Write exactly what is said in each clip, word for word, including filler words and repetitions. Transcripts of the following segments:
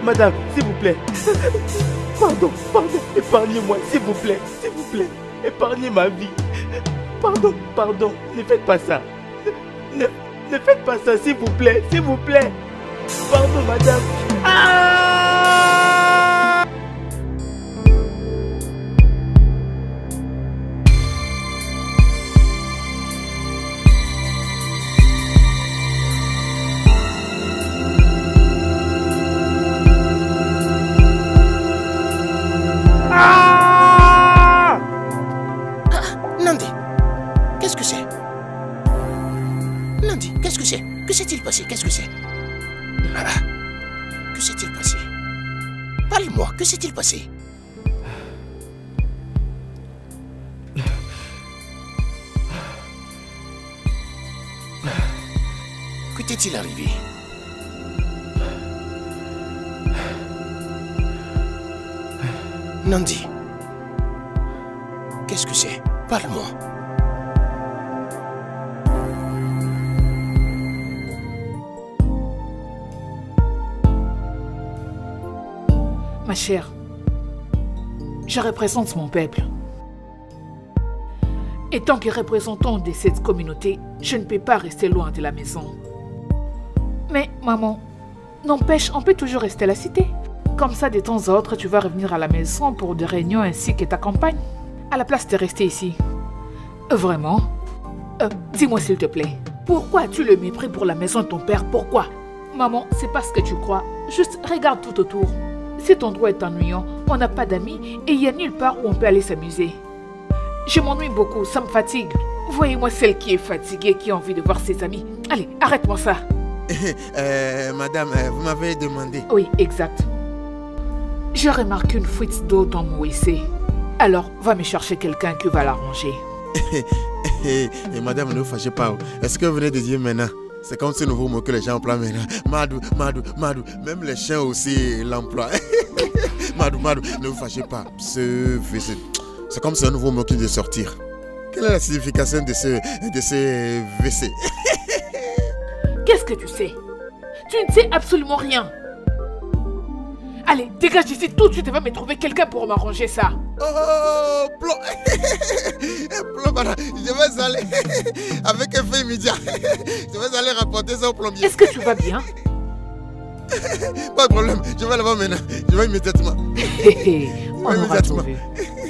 madame, s'il vous plaît. Pardon, pardon, épargnez-moi, s'il vous plaît, s'il vous plaît. Épargnez ma vie. Pardon, pardon, ne faites pas ça. Ne, ne faites pas ça, s'il vous plaît, s'il vous plaît. Pardon, madame. Ah! Ah! Ah, Nandi, qu'est-ce que c'est? Nandi, qu'est-ce que c'est? Que s'est-il passé? Qu'est-ce que c'est? Ah, que s'est-il passé? Parle-moi, que s'est-il passé? Que t'est-il arrivé? Nandi, qu'est-ce que c'est? Parle-moi. Ma chère, je représente mon peuple. Et tant que représentant de cette communauté, je ne peux pas rester loin de la maison. Mais maman, n'empêche, on peut toujours rester à la cité. Comme ça, de temps à autre, tu vas revenir à la maison pour des réunions ainsi que ta campagne. À la place de rester ici. Vraiment? euh, Dis-moi s'il te plaît, pourquoi as-tu le mépris pour la maison de ton père? Pourquoi? Maman, c'est pas ce que tu crois. Juste regarde tout autour. Cet endroit est ennuyant, on n'a pas d'amis et il n'y a nulle part où on peut aller s'amuser. Je m'ennuie beaucoup, ça me fatigue. Voyez-moi celle qui est fatiguée, qui a envie de voir ses amis. Allez, arrête-moi ça. euh, madame, euh, vous m'avez demandé. Oui, exact. J'ai remarqué une fuite d'eau dans mon W C. Alors, va me chercher quelqu'un qui va l'arranger. Et madame, ne vous fâchez pas. Est-ce que vous venez de dire maintenant? C'est comme ce nouveau mot que les gens emploient maintenant. Madou, Madou, Madou. Même les chiens aussi l'emploient. Madou, Madou, ne vous fâchez pas. Ce W C, c'est comme c'est un nouveau mot qui vient de sortir. Quelle est la signification de ce, de ce W C? Qu'est-ce que tu sais? Tu ne sais absolument rien. Allez, dégage d'ici tout de suite et va me trouver quelqu'un pour m'arranger ça. Oh, plan. Plan, madame. Je vais aller avec un fait immédiat. Je vais aller rapporter ça au plombier. Est-ce que tu vas bien? Pas de problème, je vais là-bas maintenant. Je vais immédiatement. On aura immédiatement. trouvé.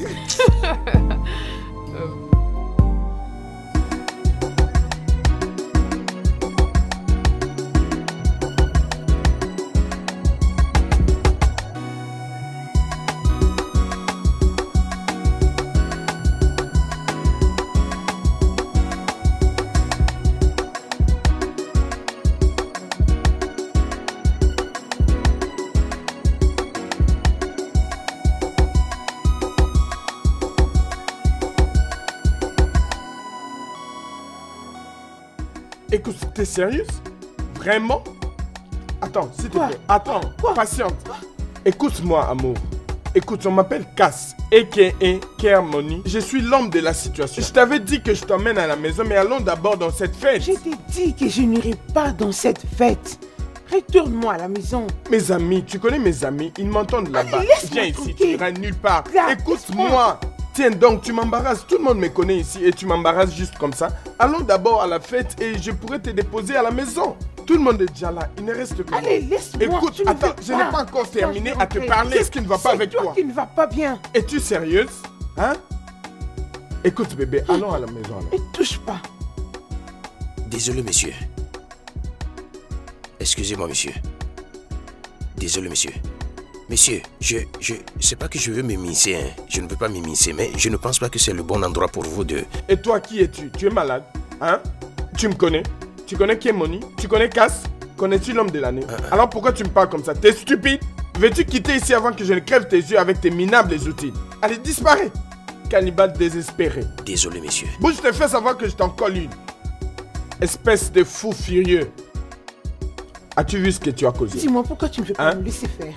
Écoute, t'es sérieuse? Vraiment? Attends, s'il te Quoi? plaît. Attends, Quoi? patiente. Écoute-moi, amour. Écoute, on m'appelle Cass, a k a. Care Money. Je suis l'homme de la situation. Je t'avais dit que je t'emmène à la maison, mais allons d'abord dans cette fête. Je t'ai dit que je n'irai pas dans cette fête. Retourne-moi à la maison. Mes amis, tu connais mes amis, ils m'entendent là-bas. laisse-moi Viens ici, tu tranquille. iras nulle part. Là, Écoute-moi. Tiens donc, tu m'embarrasses. Tout le monde me connaît ici et tu m'embarrasses juste comme ça. Allons d'abord à la fête et je pourrai te déposer à la maison. Tout le monde est déjà là. Il ne reste que moi. Allez, laisse-moi. Écoute, tu ne attends, veux je n'ai pas encore terminé à te rentrer. parler. Qu'est-ce qui ne va pas avec toi toi? qui ne va pas bien. Es-tu sérieuse? Hein? Écoute bébé, allons à la maison alors. Ne touche pas. Désolé, monsieur. Excusez-moi, monsieur. Désolé, monsieur. Monsieur, je... je... c'est pas que je veux m'immiscer, hein. Je ne veux pas m'immiscer, mais je ne pense pas que c'est le bon endroit pour vous de... Et toi, qui es-tu? Tu es malade? Hein? Tu me connais? Tu connais qui est Moni? Tu connais Cass? Connais-tu l'homme de l'année? Ah, ah. Alors pourquoi tu me parles comme ça? T'es stupide? Veux-tu quitter ici avant que je ne crève tes yeux avec tes minables outils? Allez, disparais! Cannibale désespéré. Désolé, monsieur. Bouge, je te fais savoir que je t'en colle une. Espèce de fou furieux. As-tu vu ce que tu as causé? Dis-moi pourquoi tu ne veux pas Hein? me laisser faire.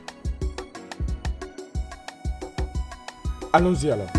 Allons-y alors.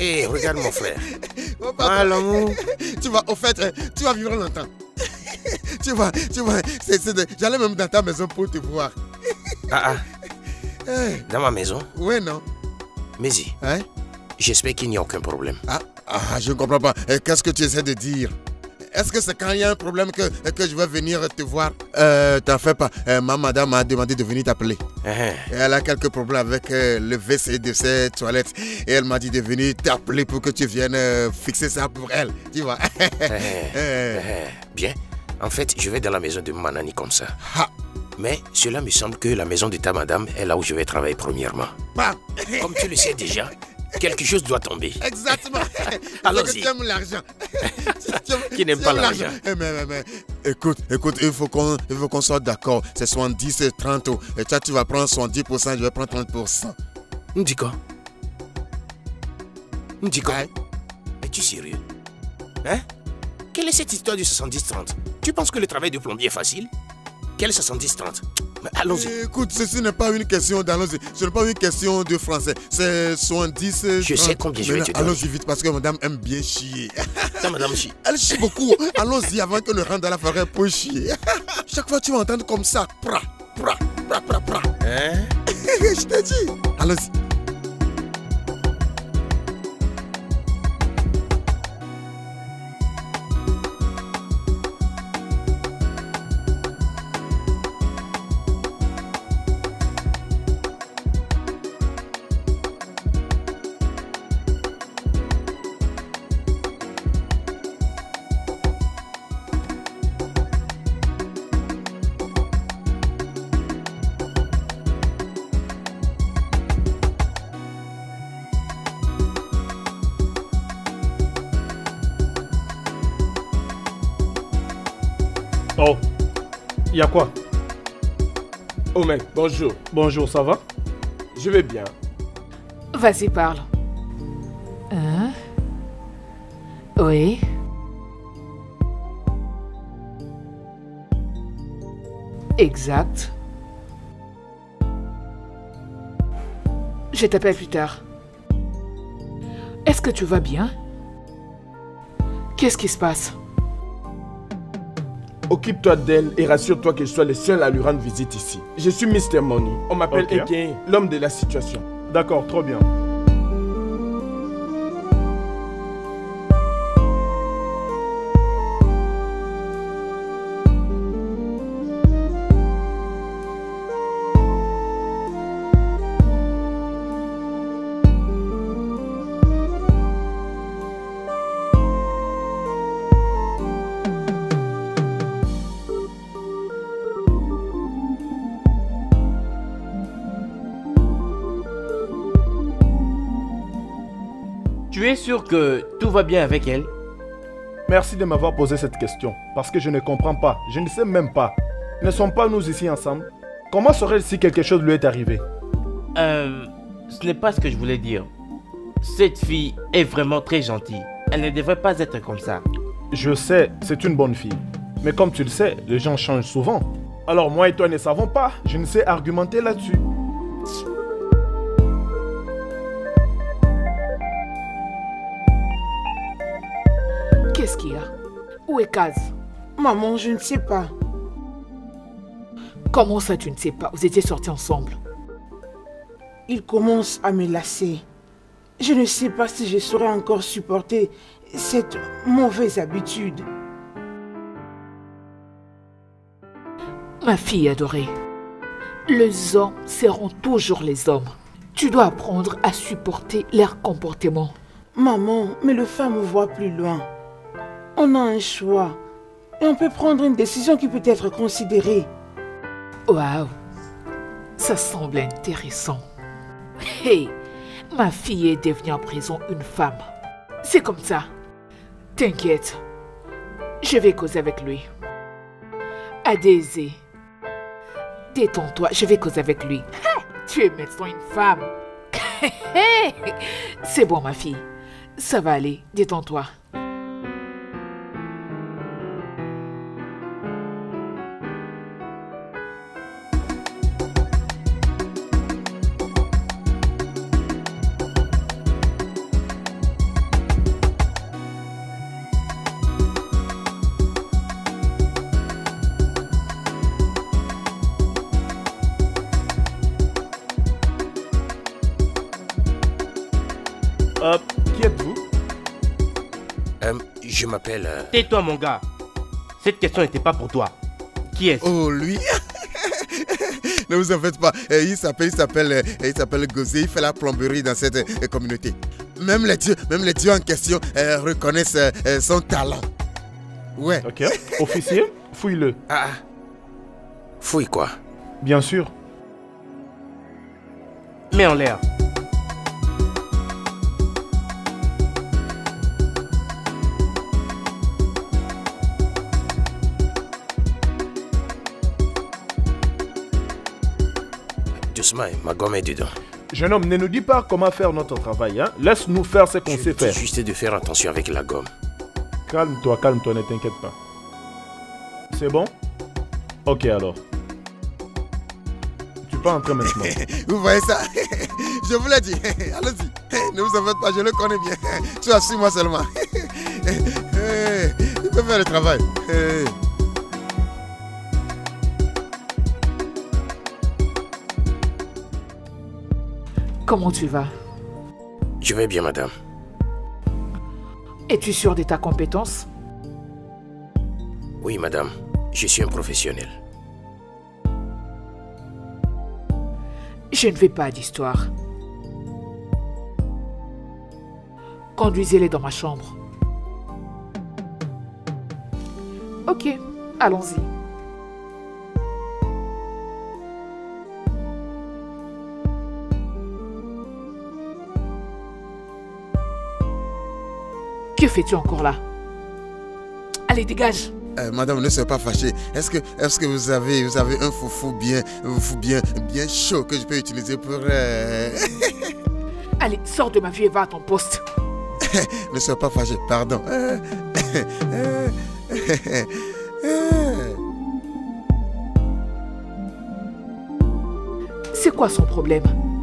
Hé, hey, regarde mon frère. Oh, papa, Allons. tu vas, au fait, tu vas vivre longtemps. Tu vois, tu vois, j'allais même dans ta maison pour te voir. Ah ah. Hey. Dans ma maison? Oui, non. Mais y, hein? J'espère qu'il n'y a aucun problème. Ah, ah je ne comprends pas. Qu'est-ce que tu essaies de dire? Est-ce que c'est quand il y a un problème que, que je vais venir te voir? Euh, t'en fais pas. Euh, ma madame m'a demandé de venir t'appeler. Uh-huh. Elle a quelques problèmes avec euh, le W C de ses toilettes. Et elle m'a dit de venir t'appeler pour que tu viennes euh, fixer ça pour elle. Tu vois? uh-huh. Uh-huh. Bien. En fait, je vais dans la maison de ma nanny comme ça. Ha. Mais cela me semble que la maison de ta madame est là où je vais travailler premièrement. Bah. Comme tu le sais déjà, quelque chose doit tomber. Exactement. Allons-y. Tu aimes l'argent. Qui n'aime pas l'argent. Mais, mais, mais, écoute, écoute, il faut qu'on qu'on soit d'accord. C'est soixante-dix et trente. Et toi, tu vas prendre soixante-dix pour cent, je vais prendre trente pour cent. Dis quoi? Dis quoi? Ouais. Es-tu sérieux? Hein? Quelle est cette histoire du soixante-dix trente? Tu penses que le travail de plombier est facile? Quel soixante-dix trente? Allons-y. Écoute, ceci n'est pas une question d'allons-y. Ce n'est pas une question de français. C'est soixante-dix trente. Je sais combien je vais te donner. Allons-y vite parce que madame aime bien chier. Ta madame chie. Elle chie beaucoup. Allons-y avant que ne rentre dans la forêt pour chier. Chaque fois tu vas entendre comme ça. Pra, pra, pra, pra, pra. Hein? Je t'ai dit. Allons-y. Oh, il y a quoi? Oh mec, bonjour. Bonjour, ça va? Je vais bien. Vas-y, parle. Hein? Oui? Exact. Je t'appelle plus tard. Est-ce que tu vas bien? Qu'est-ce qui se passe? Occupe-toi d'elle et rassure-toi que je sois le seul à lui rendre visite ici. Je suis mister Money. On m'appelle Okay. Eken, l'homme de la situation. D'accord, trop bien. Tu es sûr que tout va bien avec elle? Merci de m'avoir posé cette question, parce que je ne comprends pas, je ne sais même pas. Ne sommes pas nous ici ensemble? Comment saurais-je si quelque chose lui est arrivé? Euh... Ce n'est pas ce que je voulais dire. Cette fille est vraiment très gentille. Elle ne devrait pas être comme ça. Je sais, c'est une bonne fille. Mais comme tu le sais, les gens changent souvent. Alors moi et toi ne savons pas, je ne sais argumenter là-dessus. Qu'est-ce qu'il y a? Où est Kaz? Maman, je ne sais pas. Comment ça, tu ne sais pas? Vous étiez sortis ensemble. Il commence à me lasser. Je ne sais pas si je saurais encore supporter cette mauvaise habitude. Ma fille adorée, les hommes seront toujours les hommes. Tu dois apprendre à supporter leur comportement. Maman, mais le femme voit plus loin. On a un choix. Et on peut prendre une décision qui peut être considérée. Waouh, ça semble intéressant. Hey, ma fille est devenue en prison une femme. C'est comme ça. T'inquiète, je vais causer avec lui. Adésé, détends-toi, je vais causer avec lui. Tu es maintenant une femme. C'est bon, ma fille. Ça va aller, détends-toi. Je m'appelle... euh, Tais-toi, mon gars. Cette question n'était pas pour toi. Qui est-ce? Oh, lui. Ne vous en faites pas. Eh, Il s'appelle, il s'appelle, euh, il s'appelle Gosé. Il fait la plomberie dans cette euh, communauté. Même les dieux, même les dieux en question euh, reconnaissent euh, euh, son talent. Ouais. Ok. Officier, fouille-le. Ah, ah. Fouille quoi? Bien sûr. Mets en l'air. Doucement, ma gomme est dedans. Jeune homme, ne nous dis pas comment faire notre travail. Hein? Laisse-nous faire ce qu'on Je sait te dis faire. juste de faire attention avec la gomme. Calme-toi, calme-toi, ne t'inquiète pas. C'est bon? Ok alors. Tu peux entrer maintenant. Vous voyez ça? Je vous l'ai dit. Allez-y. Ne vous en faites pas, je le connais bien. Tu as suis moi seulement. Il peut faire le travail. Comment tu vas? Je vais bien, madame. Es-tu sûr de ta compétence? Oui, madame. Je suis un professionnel. Je ne fais pas d'histoire. Conduisez-les dans ma chambre. Ok, allons-y. Que fais-tu encore là? Allez, dégage! Euh, madame, ne soyez pas fâchée. Est-ce que, est-ce que vous avez, vous avez un foufou bien, un foufou bien, bien chaud que je peux utiliser pour... euh, Allez, sors de ma vie et va à ton poste. Ne soyez pas fâchée, pardon. C'est quoi son problème?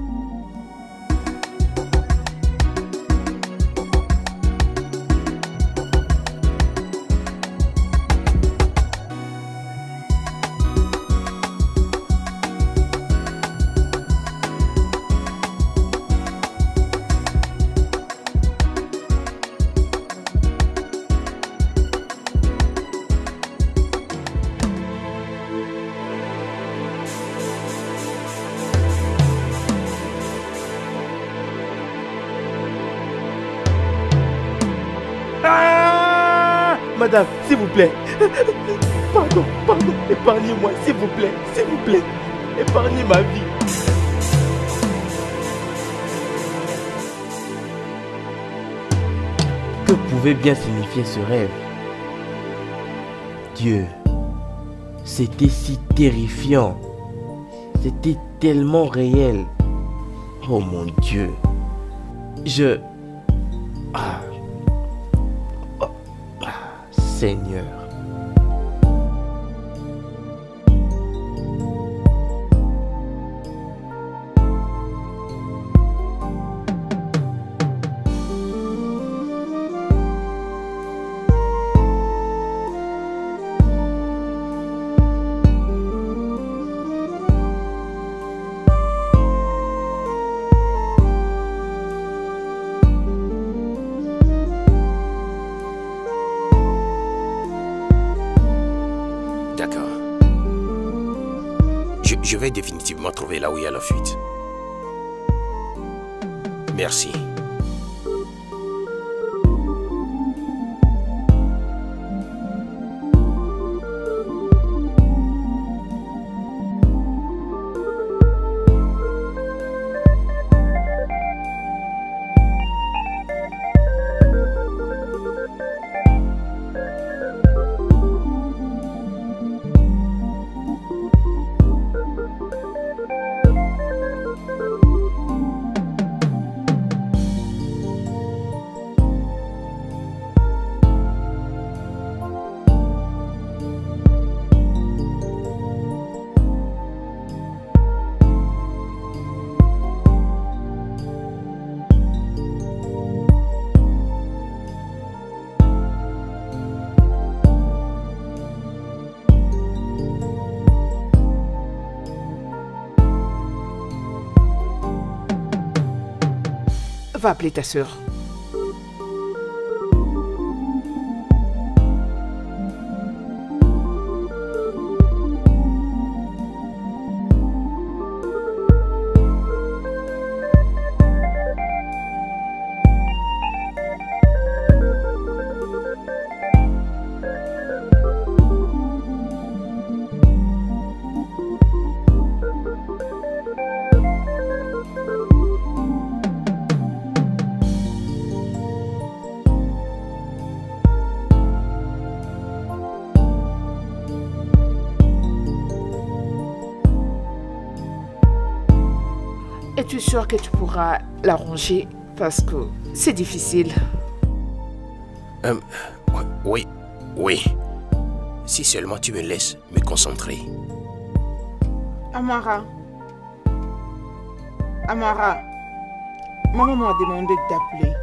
Madame, s'il vous plaît. Pardon, pardon. Épargnez-moi, s'il vous plaît. S'il vous plaît. Épargnez ma vie. Que pouvait bien signifier ce rêve? Dieu, c'était si terrifiant. C'était tellement réel. Oh mon Dieu. Je... Ah. Oh. Ah, Seigneur. Je vais définitivement trouver là où il y a la fuite. Merci. Va appeler ta sœur. Es-tu sûr que tu pourras l'arranger? Parce que c'est difficile. Euh, oui, oui. Si seulement tu me laisses me concentrer. Amara. Amara. Maman m'a demandé de t'appeler.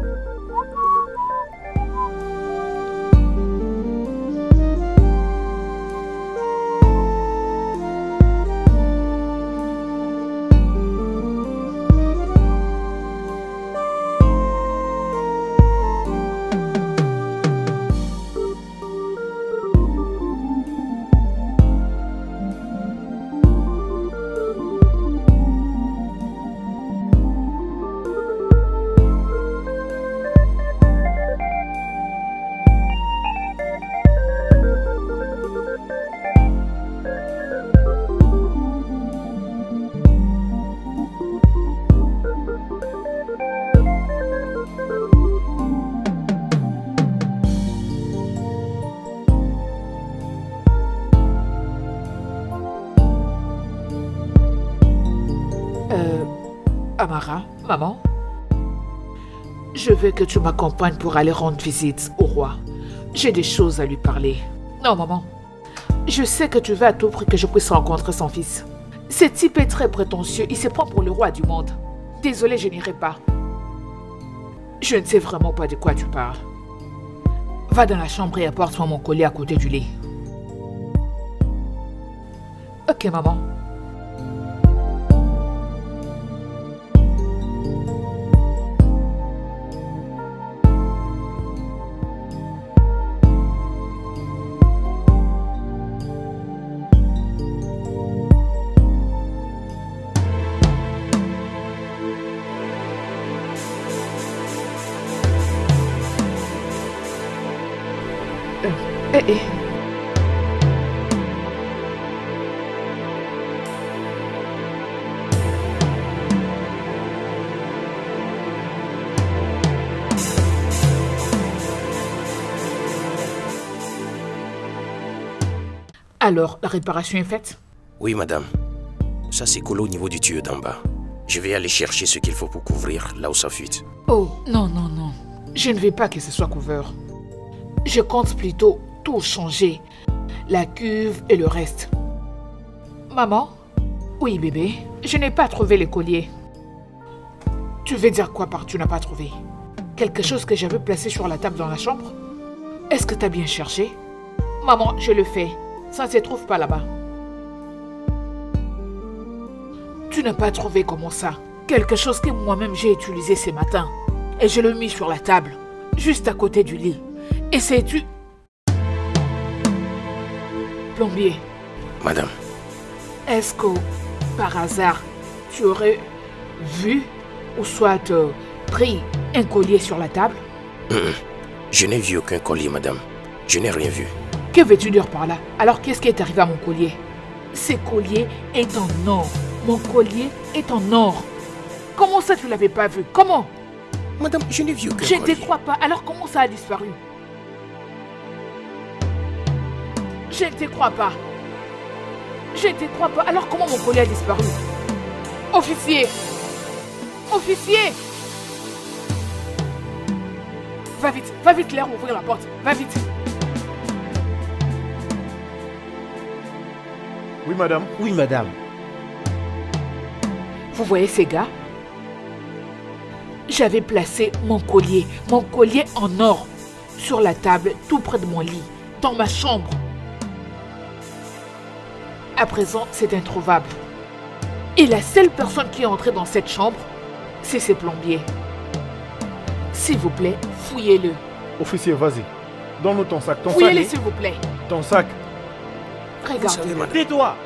Amara, maman, je veux que tu m'accompagnes pour aller rendre visite au roi. J'ai des choses à lui parler. Non, maman, je sais que tu veux à tout prix que je puisse rencontrer son fils. Ce type est très prétentieux, il se prend pour le roi du monde. Désolée, je n'irai pas. Je ne sais vraiment pas de quoi tu parles. Va dans la chambre et apporte-moi mon collier à côté du lit. Ok, maman. Eh, eh. Alors, la réparation est faite? Oui, madame. Ça, c'est collé au niveau du tuyau d'en bas. Je vais aller chercher ce qu'il faut pour couvrir là où ça fuite. Oh, non, non, non. Je ne veux pas que ce soit couvert. Je compte plutôt tout changer. La cuve et le reste. Maman? Oui, bébé. Je n'ai pas trouvé les colliers. Tu veux dire quoi par tu n'as pas trouvé? Quelque chose que j'avais placé sur la table dans la chambre? Est-ce que tu as bien cherché? Maman, je le fais. Ça ne se trouve pas là-bas. Tu n'as pas trouvé comment ça? Quelque chose que moi-même j'ai utilisé ce matin. Et je l'ai mis sur la table, juste à côté du lit. Et sais-tu... Plombier. Madame. Est-ce que, par hasard, tu aurais vu ou soit euh, pris un collier sur la table? Mmh. Je n'ai vu aucun collier, madame. Je n'ai rien vu. Que veux-tu dire par là? Alors, qu'est-ce qui est arrivé à mon collier? Ce collier est en or. Mon collier est en or. Comment ça, tu ne l'avais pas vu? Comment? Madame, je n'ai vu aucun Je collier. ne te crois pas. Alors, comment ça a disparu? Je ne te crois pas. Je ne te crois pas. Alors, comment mon collier a disparu? Officier! Officier! Va vite, va vite, Claire, ouvrir la porte. Va vite. Oui, madame. Oui, madame. Vous voyez ces gars? J'avais placé mon collier, mon collier en or, sur la table, tout près de mon lit, dans ma chambre. À présent, c'est introuvable. Et la seule personne qui est entrée dans cette chambre, c'est ces plombiers. S'il vous plaît, fouillez-le. Officier, vas-y. Donne-nous ton sac. Ton Fouillez-le, sac. s'il vous plaît. Ton sac. Regardez. Tais-toi!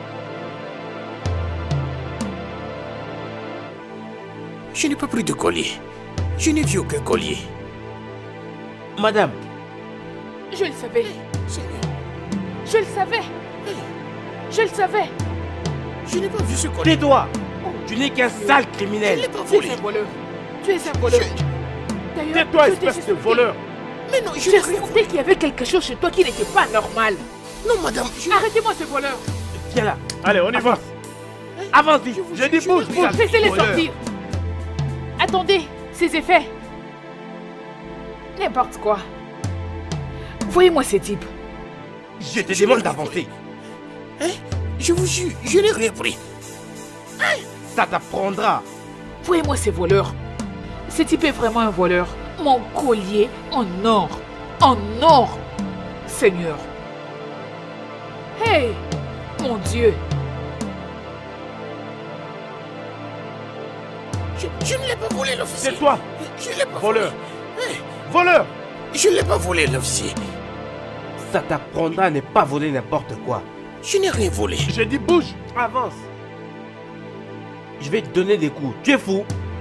Je n'ai pas pris de collier. Je n'ai vu aucun collier. Madame. Je le savais. Seigneur. Je le savais. Je le savais. Je n'ai pas vu ce collier. Tais-toi! Tu n'es qu'un sale criminel. Je n'ai pas Tu volé. es un voleur. Tu es un voleur. D'ailleurs, Tais-toi, je t'ai espèce de suspecté. voleur. Mais non, je Je n'ai rien sentais volé. qu'il y avait quelque chose chez toi qui n'était pas normal. Non, madame, je... Arrêtez-moi ce voleur. Viens là. Allez, on y va. Hein? Avance vite. Je dis bouge, bouge. Laissez-les Voleur. sortir. Attendez, ces effets. N'importe quoi. Voyez-moi ces types. Je te demande d'avancer. Hein? Je vous jure, je n'ai rien pris. Ça t'apprendra. Voyez-moi ces voleurs. Ce type est vraiment un voleur. Mon collier en or. En or. Seigneur. Hey, mon Dieu. Je, je ne l'ai pas volé, l'officier. C'est toi, Je ne l'ai pas voleur. volé. Hein? Voleur. Je ne l'ai pas volé, l'officier. Ça t'apprendra à ne pas voler n'importe quoi. Je n'ai rien volé. J'ai dit bouge. Avance. Je vais te donner des coups. Tu es fou?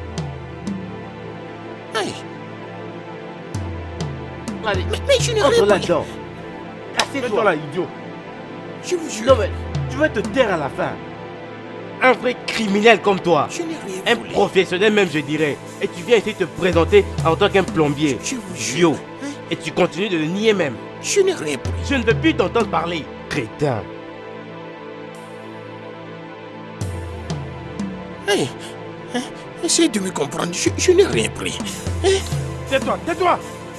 Aïe. Allez, Mais, mais je n'ai entre rien pris. là-dedans. Mets-toi Assieds-toi. là, idiot. Je vous jure. Non mais, tu vas te taire à la fin. Un vrai criminel comme toi. Je n'ai rien Un volé. professionnel même, je dirais. Et tu viens essayer de te présenter en tant qu'un plombier. Je vous jure. Idiot. Hein? Et tu continues de le nier même. Je n'ai rien pris. Je ne veux plus t'entendre parler. Crétin. Hey, hein? Essaye de me comprendre. Je, je n'ai rien pris. Hein? Tais-toi, tais-toi.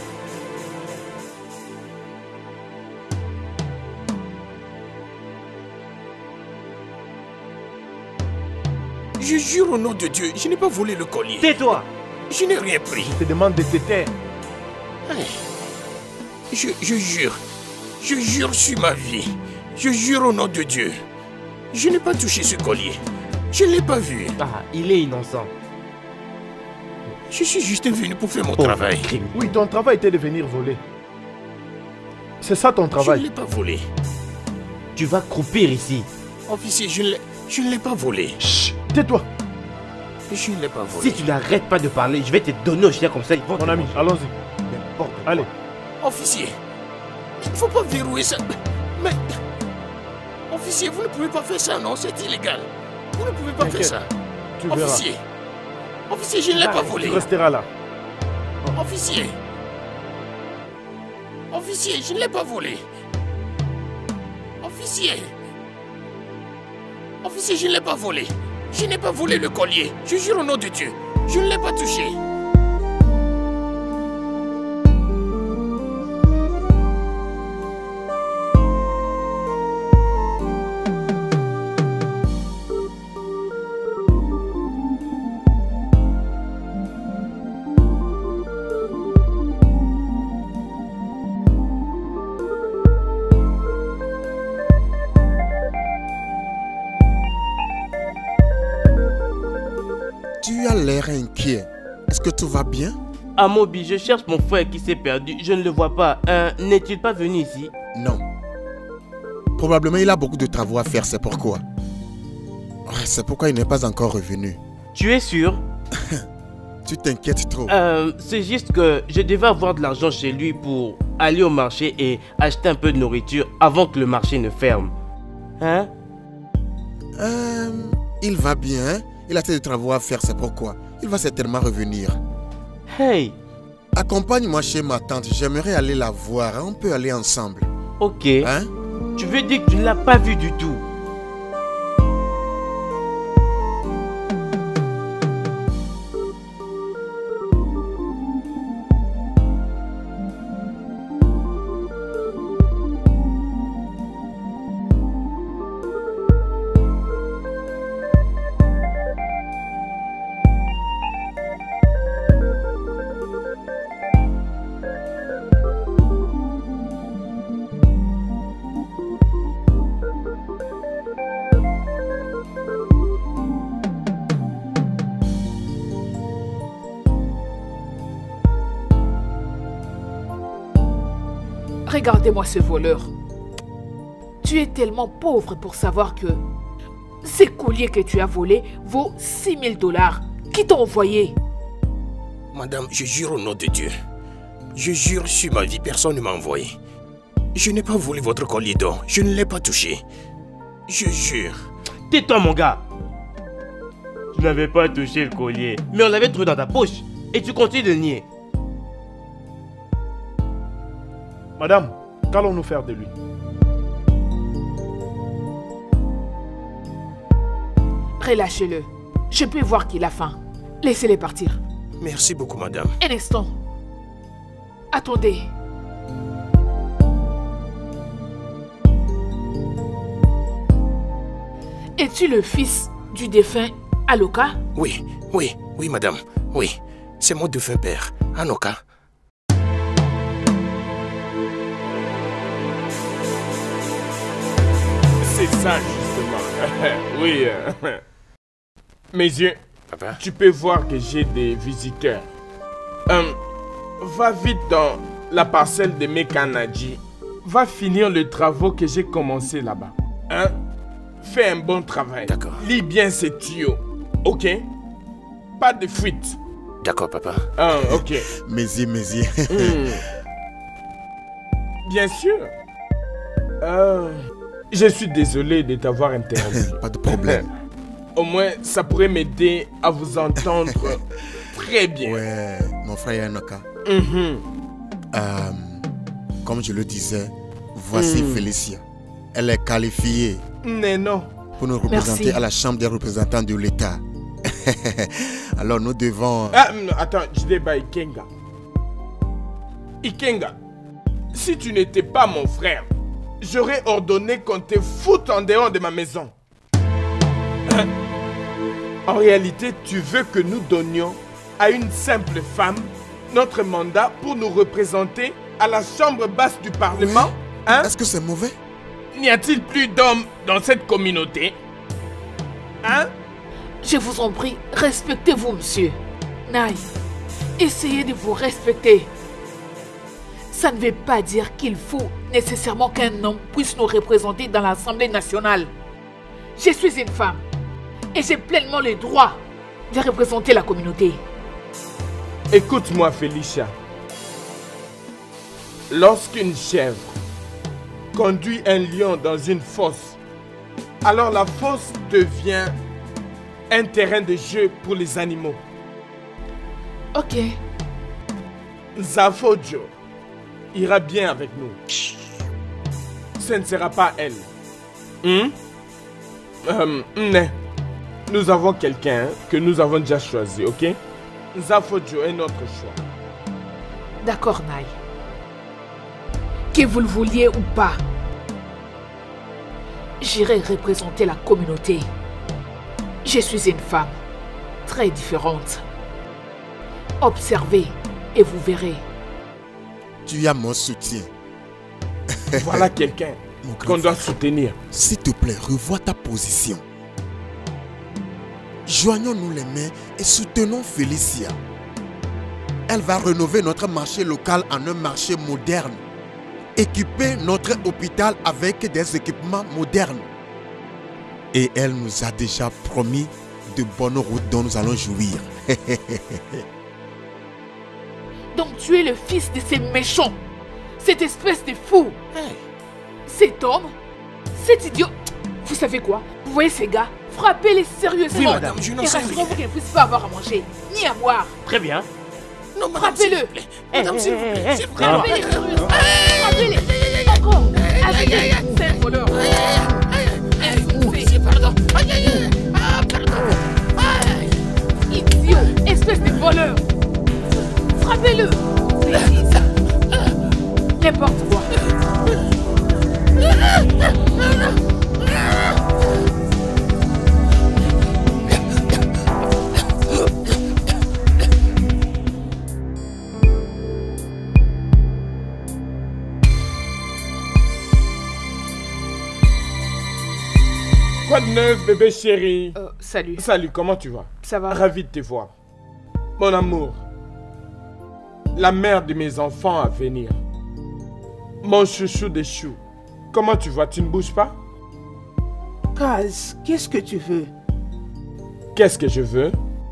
Je jure au nom de Dieu, je n'ai pas volé le collier. Tais-toi. Je n'ai rien pris. Je te demande de te taire. Hey. Je, je jure. Je jure sur ma vie. Je jure au nom de Dieu. Je n'ai pas touché ce collier. Je ne l'ai pas vu. Ah, il est innocent. Je suis juste venu pour faire mon Pauvre travail. criminel. Oui, ton travail était de venir voler. C'est ça ton Je ne travail. l'ai pas volé. Tu vas croupir ici. Officier, je ne l'ai- je ne l'ai pas volé. Chut, tais-toi. Je ne l'ai pas volé. Si tu n'arrêtes pas de parler, je vais te donner au chien comme ça. Ils vont te Mon ami, manger. allons-y. N'importe quoi. Allez. Officier, il ne faut pas verrouiller ça. Mais... Officier, vous ne pouvez pas faire ça, non? C'est illégal. Vous ne pouvez pas faire T'inquiète, ça. Tu verras. Officier. Officier, je ne l'ai pas volé. Tu resteras là. Officier. Officier, je ne l'ai pas volé. Officier. Officier, je ne l'ai pas volé. Je n'ai pas volé le collier. Je jure au nom de Dieu. Je ne l'ai pas touché. Tu as l'air inquiet. Est-ce que tout va bien? Amobi, je cherche mon frère qui s'est perdu. Je ne le vois pas. Hein, n'est-il pas venu ici? Non. Probablement il a beaucoup de travaux à faire, c'est pourquoi. Ouais, C'est pourquoi il n'est pas encore revenu. Tu es sûr? Tu t'inquiètes trop. Euh, c'est juste que je devais avoir de l'argent chez lui pour aller au marché et acheter un peu de nourriture avant que le marché ne ferme. Hein? Euh, il va bien. Il a assez de travaux à faire, c'est pourquoi. Il va certainement revenir. Hey, Accompagne-moi chez ma tante. J'aimerais aller la voir. On peut aller ensemble. ok. Hein? Tu veux dire que tu ne l'as pas vu du tout? Regardez-moi ce voleur. Tu es tellement pauvre pour savoir que ces colliers que tu as volés vaut six mille dollars. Qui t'a envoyé? Madame, je jure au nom de Dieu. Je jure sur ma vie, personne ne m'a envoyé. Je n'ai pas volé votre collier d'or. Je ne l'ai pas touché. Je jure. Tais-toi, mon gars. Tu n'avais pas touché le collier, mais on l'avait trouvé dans ta poche. Et tu continues de nier. Madame, qu'allons-nous faire de lui? Relâchez-le. Je peux voir qu'il a faim. Laissez-les partir. Merci beaucoup, madame. Un instant. Attendez. Es-tu le fils du défunt Aloka? Oui, oui, oui, madame. Oui, c'est mon défunt père, Anoka. C'est ça, justement. Oui. euh. Mes yeux, Papa? tu peux voir que j'ai des visiteurs. Euh, va vite dans la parcelle de Mekanadji. Va finir le travaux que j'ai commencé là-bas. Hein? Fais un bon travail. D'accord. Lis bien ces tuyaux. Ok? Pas de fuite. D'accord, papa. Ah, ok. Mézi, Mézi. Hmm. Bien sûr. Euh, je suis désolé de t'avoir interrompu. Pas de problème. Au moins, ça pourrait m'aider à vous entendre très bien. Ouais, mon frère Anoka. Mhm. Euh, comme je le disais, voici Mm. Félicia. Elle est qualifiée Mais non. pour nous représenter Merci. à la Chambre des représentants de l'État. Alors nous devons... Ah, non, attends, je débat Ikenga. Ikenga, si tu n'étais pas mon frère, j'aurais ordonné qu'on te foute en dehors de ma maison. Hein? En réalité, tu veux que nous donnions à une simple femme notre mandat pour nous représenter à la chambre basse du Parlement? Hein? Est-ce que c'est mauvais? N'y a-t-il plus d'hommes dans cette communauté? Hein? Je vous en prie, respectez-vous, monsieur. Naï, essayez de vous respecter. Ça ne veut pas dire qu'il faut nécessairement qu'un homme puisse nous représenter dans l'Assemblée nationale. Je suis une femme et j'ai pleinement le droit de représenter la communauté. Écoute-moi, Félicia. Lorsqu'une chèvre conduit un lion dans une fosse, alors la fosse devient un terrain de jeu pour les animaux. Ok, Zafojo ira bien avec nous. Ce ne sera pas elle. Hmm? Euh, né. Nous avons quelqu'un que nous avons déjà choisi, ok? Zafojo est notre choix. d'accord, Naï. Que vous le vouliez ou pas, j'irai représenter la communauté. Je suis une femme très différente. Observez et vous verrez. Tu as mon soutien. Voilà quelqu'un Mon grand qu'on doit frère. soutenir. S'il te plaît, revois ta position. Joignons-nous les mains et soutenons Félicia. Elle va rénover notre marché local en un marché moderne. Équiper notre hôpital avec des équipements modernes. Et elle nous a déjà promis de bonnes routes dont nous allons jouir. Donc tu es le fils de ces méchants, cette espèce de fou. Cet homme, cet idiot. Vous savez quoi? Vous voyez ces gars? Frappez-les sérieusement. Oui, madame, je n'en et sais rassurez-vous rien. qu'ils ne puissent pas avoir à manger, ni à boire. Très bien. Non, madame, s'il Frappez-le. vous plaît. Madame, s'il vous plaît. s'il vous plaît. Frappez-les sérieusement. Frappez-les. Encore. Arrêtez. C'est un voleur. Insensé. Pardon. Aïe, aïe, aïe. Ah, pardon. Aïe. Idiot. Espèce de voleur. Frappez-le. N'importe quoi. Quoi de neuf, bébé chéri? Euh, salut. Salut, comment tu vas? Ça va? Ravi de te voir. Mon amour, la mère de mes enfants à venir. Mon chouchou des choux. Comment tu vas? Tu ne bouges pas? Kaz, qu'est-ce que tu veux? Qu'est-ce que je veux?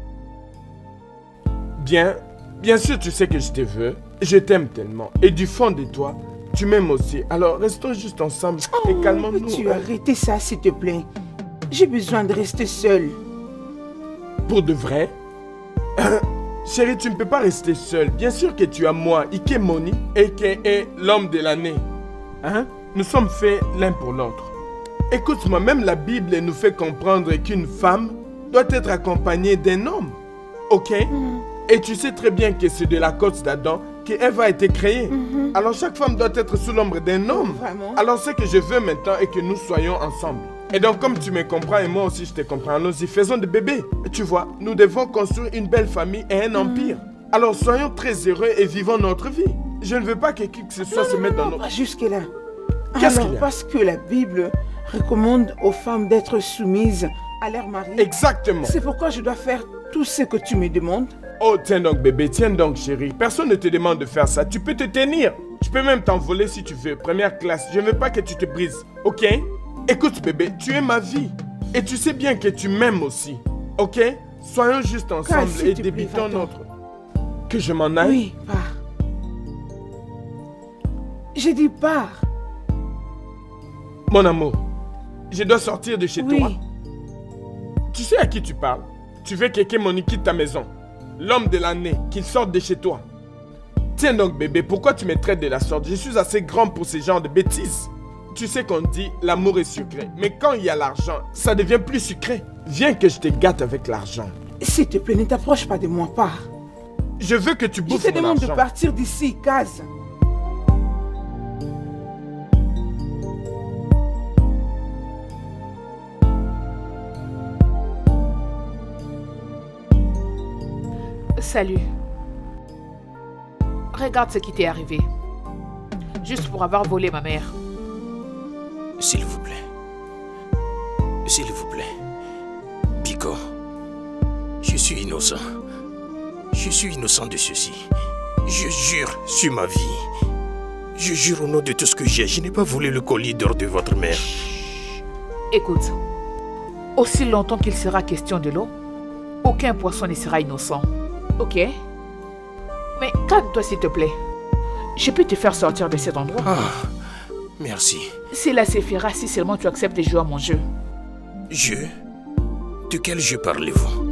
Bien, bien sûr tu sais que je te veux. Je t'aime tellement. Et du fond de toi, tu m'aimes aussi. Alors restons juste ensemble et calmons-nous. Peux-tu hein. arrêter ça, s'il te plaît? J'ai besoin de rester seule. Pour de vrai? Chérie, tu ne peux pas rester seule. Bien sûr que tu as moi, Ikemoni, et qui est l'homme de l'année. Hein? Nous sommes faits l'un pour l'autre. Écoute-moi, même la Bible nous fait comprendre qu'une femme doit être accompagnée d'un homme. Ok? Mm. Et tu sais très bien que c'est de la cause d'Adam qu'Ève a été créée. Mm-hmm. Alors chaque femme doit être sous l'ombre d'un homme. Vraiment? Alors ce que je veux maintenant est que nous soyons ensemble. Et donc comme tu me comprends et moi aussi je te comprends, allons-y, faisons des bébés. Tu vois, nous devons construire une belle famille et un mm. empire. Alors soyons très heureux et vivons notre vie. Je ne veux pas que qui que ce soit non, se mette dans nos... Pas jusque-là. Qu'est-ce qu'il y a? Parce que la Bible recommande aux femmes d'être soumises à leur mari. Exactement. C'est pourquoi je dois faire tout ce que tu me demandes. Oh, tiens donc bébé, tiens donc chérie. Personne ne te demande de faire ça. Tu peux te tenir. Tu peux même t'envoler si tu veux. Première classe. Je ne veux pas que tu te brises. Ok? Écoute bébé, tu es ma vie. Et tu sais bien que tu m'aimes aussi. Ok? Soyons juste ensemble Car, et débutons notre... Que je m'en aille? Oui, pars. J'ai dit pars. Mon amour, je dois sortir de chez oui. toi. Tu sais à qui tu parles? Tu veux que Kemoni quitte ta maison. L'homme de l'année, qu'il sorte de chez toi. Tiens donc bébé, pourquoi tu me traites de la sorte? Je suis assez grand pour ce genre de bêtises. Tu sais qu'on dit l'amour est sucré. Mais quand il y a l'argent, ça devient plus sucré. Viens que je te gâte avec l'argent. S'il te plaît, ne t'approche pas de moi, pars. Je veux que tu bouffes mon argent. Je te demande de partir d'ici, Kaz. Salut. Regarde ce qui t'est arrivé. Juste pour avoir volé ma mère. S'il vous plaît. S'il vous plaît. Pico. Je suis innocent. Je suis innocent de ceci. Je jure sur ma vie. Je jure au nom de tout ce que j'ai. Je n'ai pas volé le collier d'or de votre mère. Écoute. Aussi longtemps qu'il sera question de l'eau, aucun poisson ne sera innocent. Ok? Mais calme-toi s'il te plaît. Je peux te faire sortir de cet endroit. Ah, merci. Cela se fera si seulement tu acceptes de jouer à mon jeu. Jeu? De quel jeu parlez-vous?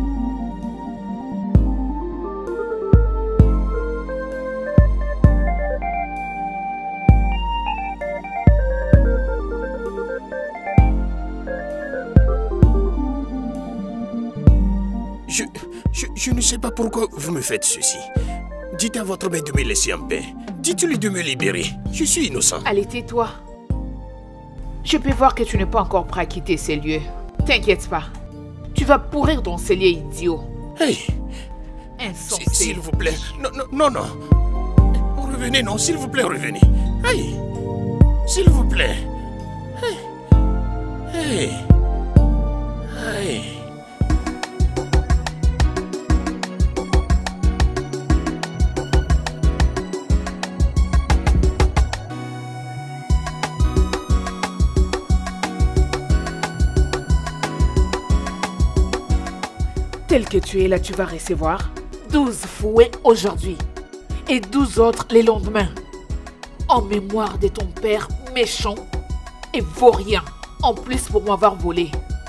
Je, je, je ne sais pas pourquoi vous me faites ceci. Dites à votre mère de me laisser en paix. Dites-lui de me libérer. Je suis innocent. Allez, tais-toi. Je peux voir que tu n'es pas encore prêt à quitter ces lieux. T'inquiète pas. Tu vas pourrir dans ces lieux idiots. Hey! Insensé. S'il vous plaît. Non, non, non, non. Revenez, non. S'il vous plaît, revenez. Hey! S'il vous plaît. Hey! Hey! Hey! Tel que tu es là, tu vas recevoir douze fouets aujourd'hui et douze autres les lendemains. En mémoire de ton père méchant et vaurien, en plus pour m'avoir volé.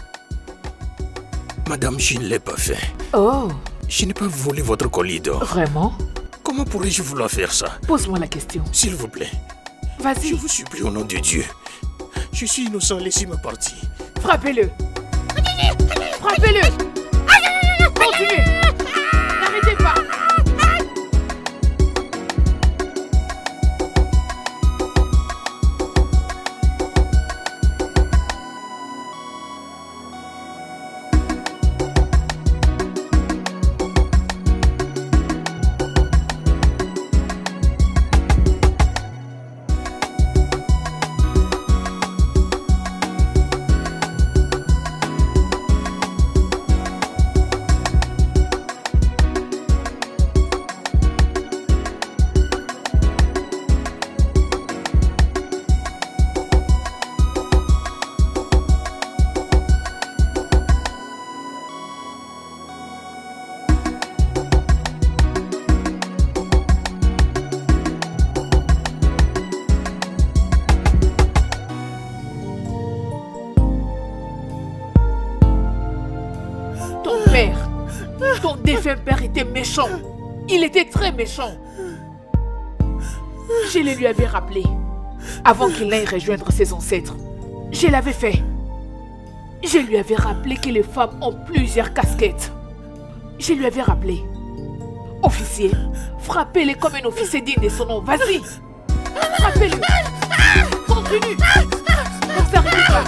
Madame, je ne l'ai pas fait. Oh. Je n'ai pas volé votre collier d'or. Vraiment? Comment pourrais-je vouloir faire ça? Pose-moi la question. S'il vous plaît. Vas-y. Je vous supplie au nom de Dieu. Je suis innocent, laissez-moi partir. Frappez-le. Frappez-le. Continuez. N'arrêtez pas. Ton défunt père était méchant. Il était très méchant. Je le lui avais rappelé avant qu'il n'aille rejoindre ses ancêtres. Je l'avais fait. Je lui avais rappelé que les femmes ont plusieurs casquettes. Je lui avais rappelé. Officier, frappez-les comme un officier digne de son nom. Vas-y. Frappez-le. Continue. Comme ça, arrêtez pas.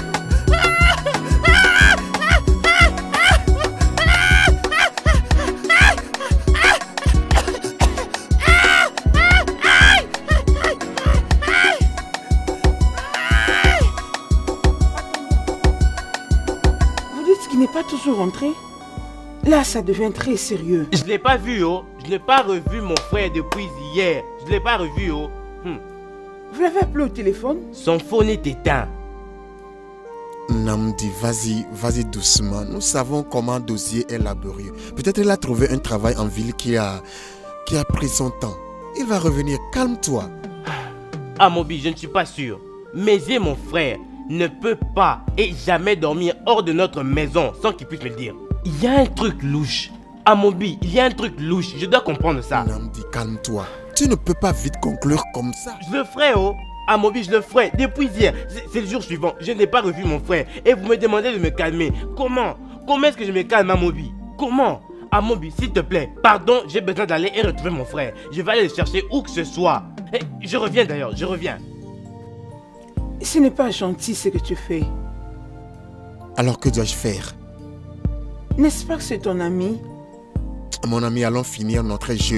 N'est pas toujours rentré. Là, ça devient très sérieux. Je l'ai pas vu, oh. Je n'ai pas revu mon frère depuis hier. Je l'ai pas revu, oh. Hmm. Vous l'avez appelé au téléphone? Son phone est éteint. Namdi, vas-y, vas-y doucement. Nous savons comment le dossier est laborieux. Peut-être il a trouvé un travail en ville qui a, qui a pris son temps. Il va revenir, calme-toi. Amobi, je ne suis pas sûr. Mais et mon frère ne peut pas et jamais dormir hors de notre maison sans qu'il puisse me le dire. Il y a un truc louche. Amobi, il y a un truc louche. Je dois comprendre ça. Namdi, calme-toi. Tu ne peux pas vite conclure comme ça. Je le ferai, oh. Amobi, je le ferai. Depuis hier, c'est le jour suivant. Je n'ai pas revu mon frère. Et vous me demandez de me calmer. Comment? Comment est-ce que je me calme, Amobi? Comment? Amobi, s'il te plaît, pardon, j'ai besoin d'aller et retrouver mon frère. Je vais aller le chercher où que ce soit. Et je reviens d'ailleurs, je reviens. Ce n'est pas gentil ce que tu fais. Alors que dois-je faire? N'est-ce pas que c'est ton ami? Mon ami, allons finir notre jeu.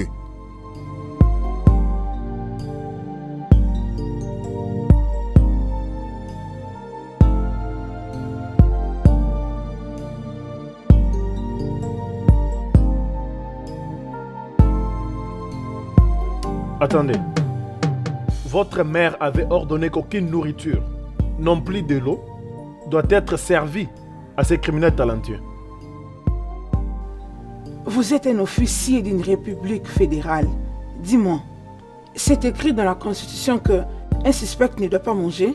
Attendez. Votre mère avait ordonné qu'aucune nourriture, non plus de l'eau, doit être servie à ces criminels talentueux. Vous êtes un officier d'une république fédérale. Dis-moi, c'est écrit dans la Constitution qu'un suspect ne doit pas manger?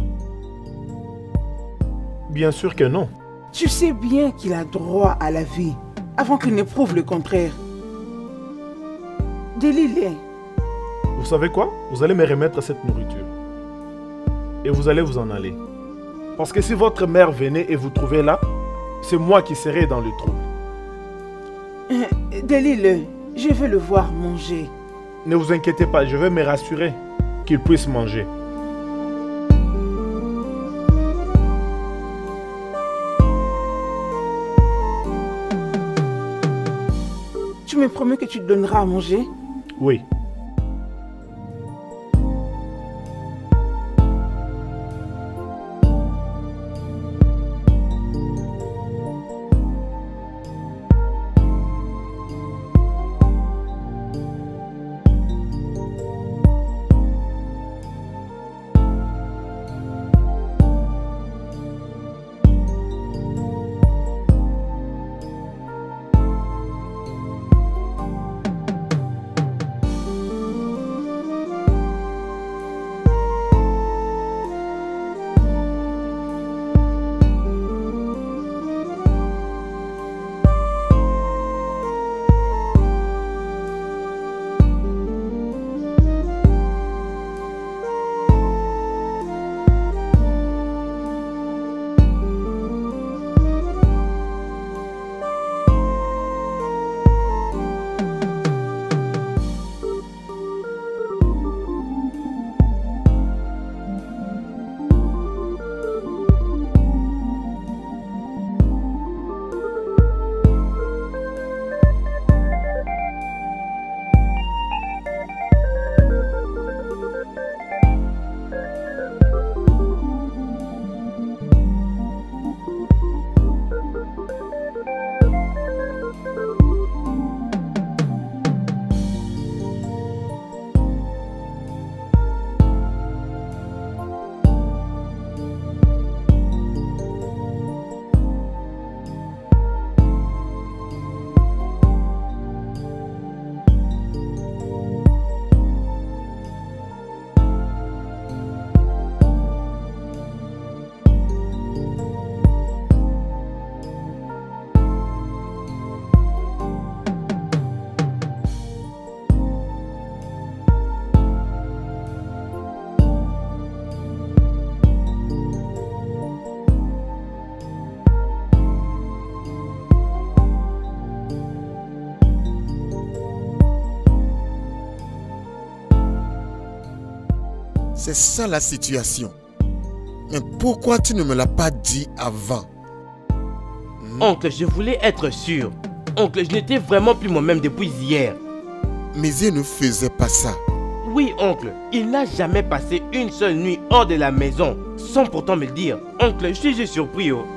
Bien sûr que non. Tu sais bien qu'il a droit à la vie, avant qu'il ne prouve le contraire. Délie-les. Vous savez quoi? Vous allez me remettre cette nourriture. Et vous allez vous en aller. Parce que si votre mère venait et vous trouvait là, c'est moi qui serais dans le trouble. Euh, Délie-le. Je veux le voir manger. Ne vous inquiétez pas, je vais me rassurer qu'il puisse manger. Tu me promets que tu te donneras à manger? Oui. C'est ça la situation. Mais pourquoi tu ne me l'as pas dit avant? Hmm? Oncle, je voulais être sûr. Oncle, je n'étais vraiment plus moi-même depuis hier. Mais il ne faisait pas ça. Oui, oncle, il n'a jamais passé une seule nuit hors de la maison, sans pourtant me le dire. Oncle, je suis juste surpris. Oh.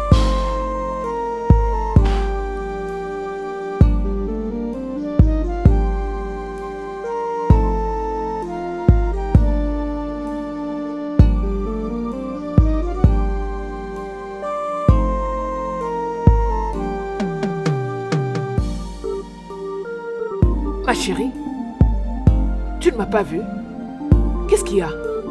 Ma chérie, tu ne m'as pas vue? Qu'est-ce qu'il y a?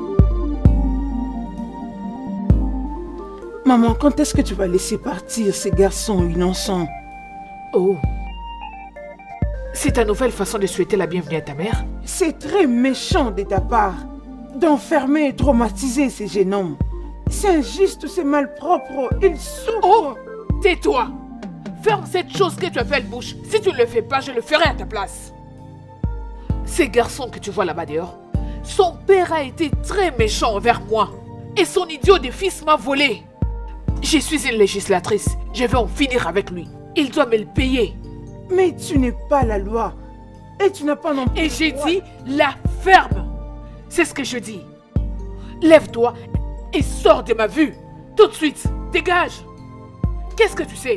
Maman, quand est-ce que tu vas laisser partir ces garçons innocents? Oh, c'est ta nouvelle façon de souhaiter la bienvenue à ta mère? C'est très méchant de ta part d'enfermer et traumatiser ces jeunes hommes. C'est injuste, c'est malpropre, ils souffrent. Oh, tais-toi! Ferme cette chose que tu appelles bouche. Si tu ne le fais pas, je le ferai à ta place. Ces garçons que tu vois là-bas dehors, son père a été très méchant envers moi. Et son idiot de fils m'a volé. Je suis une législatrice. Je vais en finir avec lui. Il doit me le payer. Mais tu n'es pas la loi. Et tu n'as pas non plus... Et j'ai dit la ferme. C'est ce que je dis. Lève-toi et sors de ma vue. Tout de suite. Dégage. Qu'est-ce que tu sais?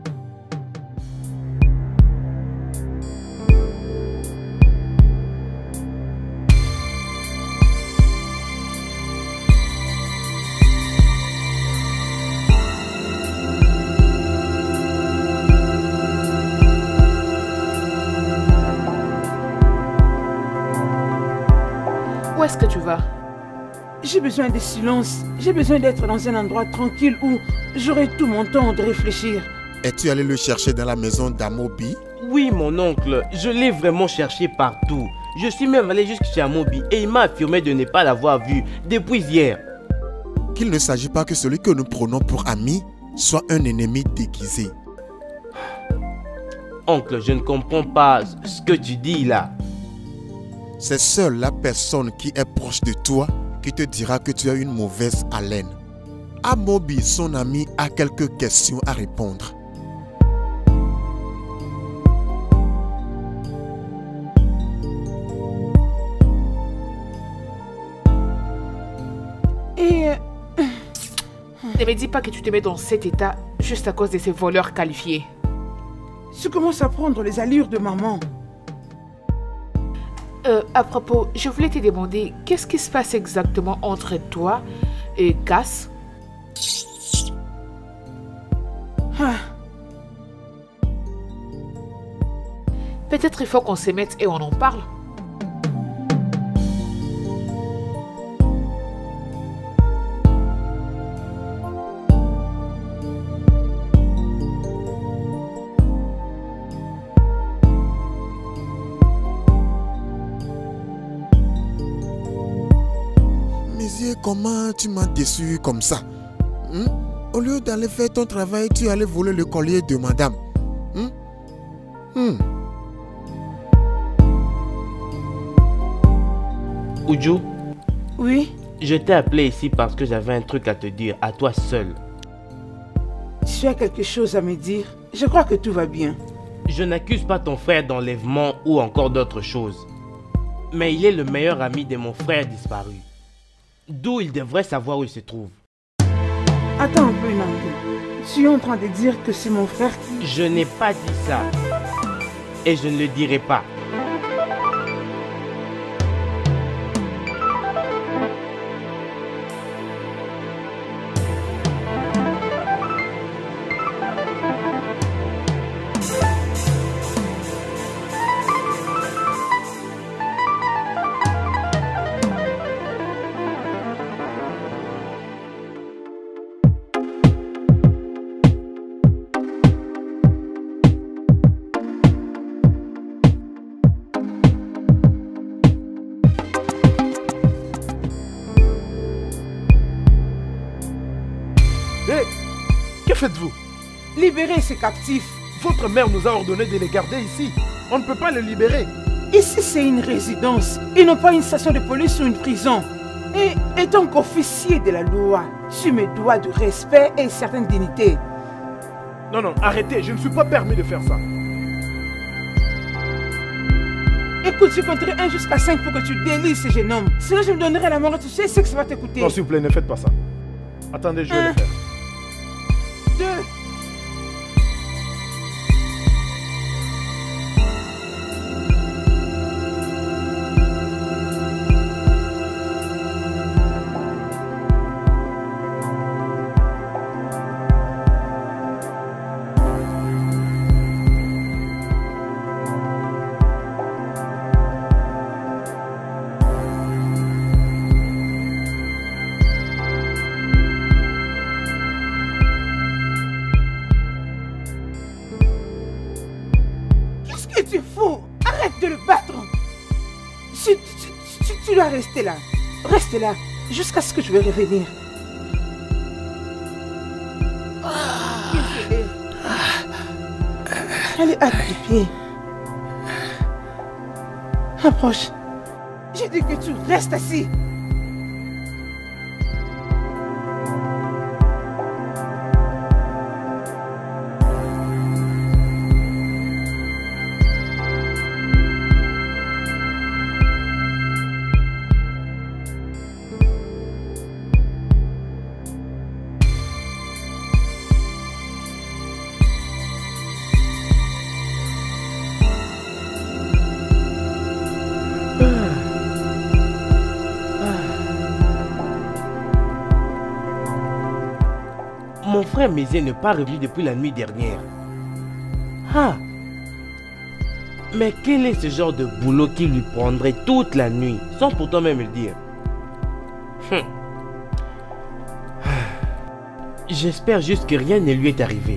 Où est-ce que tu vas? J'ai besoin de silence. J'ai besoin d'être dans un endroit tranquille où j'aurai tout mon temps de réfléchir. Es-tu allé le chercher dans la maison d'Amobi? Oui, mon oncle. Je l'ai vraiment cherché partout. Je suis même allé jusqu'à chez Amobi et il m'a affirmé de ne pas l'avoir vu depuis hier. Qu'il ne s'agit pas que celui que nous prenons pour ami soit un ennemi déguisé. Oncle, je ne comprends pas ce que tu dis là. C'est seule la personne qui est proche de toi qui te dira que tu as une mauvaise haleine. Amobi, son ami, a quelques questions à répondre. Et... Ne me dis pas que tu te mets dans cet état juste à cause de ces voleurs qualifiés. Tu commences à prendre les allures de maman. Euh, à propos, je voulais te demander, qu'est-ce qui se passe exactement entre toi et Cass? Ah. Peut-être il faut qu'on se mette et on en parle. Comment tu m'as déçu comme ça? hmm? Au lieu d'aller faire ton travail, tu allais voler le collier de madame. hmm? Hmm. Uju? Oui? Je t'ai appelé ici parce que j'avais un truc à te dire, à toi seul. Tu as quelque chose à me dire? Je crois que tout va bien. Je n'accuse pas ton frère d'enlèvement ou encore d'autres choses. Mais il est le meilleur ami de mon frère disparu. D'où il devrait savoir où il se trouve. Attends un peu, Nando. Tu es en train de dire que c'est mon frère qui... Je n'ai pas dit ça. Et je ne le dirai pas. Que faites-vous? Libérez ces captifs. Votre mère nous a ordonné de les garder ici. On ne peut pas les libérer. Ici, c'est une résidence. Ils n'ont pas une station de police ou une prison. Et étant qu'officier de la loi, tu me dois du respect et certaine dignité. Non, non, arrêtez, je ne me suis pas permis de faire ça. Écoute, je compterai un jusqu'à cinq pour que tu délices ce jeune homme. Sinon, je me donnerai la mort et tu sais ce que ça va t'écouter. Non, s'il vous plaît, ne faites pas ça. Attendez, je vais un, le faire. Deux. Tu dois rester là. Reste là jusqu'à ce que je vais revenir. Désolé. Allez, hâte du pied. Approche. J'ai dit que tu restes assis. Mon frère Mézier n'est pas revenu depuis la nuit dernière. Ah! Mais quel est ce genre de boulot qui lui prendrait toute la nuit, sans pourtant même le dire? Hum. J'espère juste que rien ne lui est arrivé.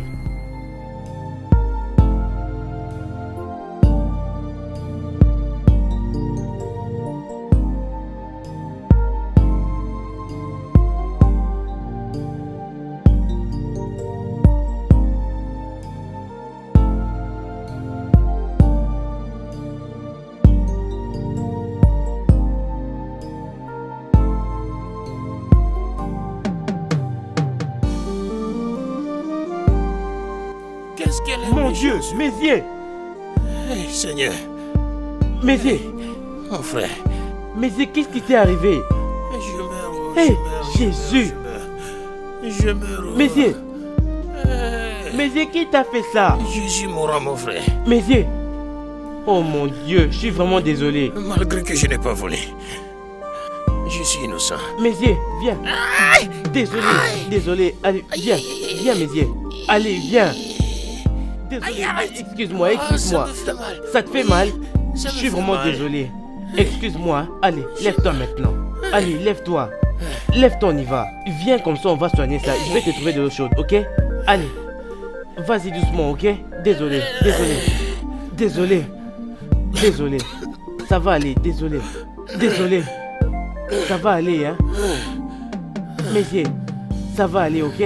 Mon Dieu, Mézier! Hey, Seigneur! Mézier! Mon frère! Mézier, qu'est-ce qui t'est arrivé? Je meurs! Hey, je meurs, Jésus! Je meurs! Je meurs! Mézier! Hey. Mézier, qui t'a fait ça? Jésus mourra, mon frère! Mézier! Oh mon Dieu, je suis vraiment désolé. Malgré que je n'ai pas volé, je suis innocent. Mézier, viens! Aïe. Désolé, Aïe. désolé. Allez, viens! Aïe. Viens, Mézier! Allez, viens! Désolé, Aïe, excuse-moi, Ah, excuse-moi. ça me fait mal. Ça te fait mal? Ça Je me suis fait vraiment mal. désolé. Excuse-moi. Allez, lève-toi maintenant. Allez, lève-toi. Lève-toi, on y va. Viens comme ça, on va soigner ça. Je vais te trouver de l'eau chaude, ok? Allez. Vas-y doucement, ok? Désolé, désolé. Désolé. Désolé. Ça va aller, désolé. Désolé. Ça va aller, hein? Mézier, ça va aller, ok?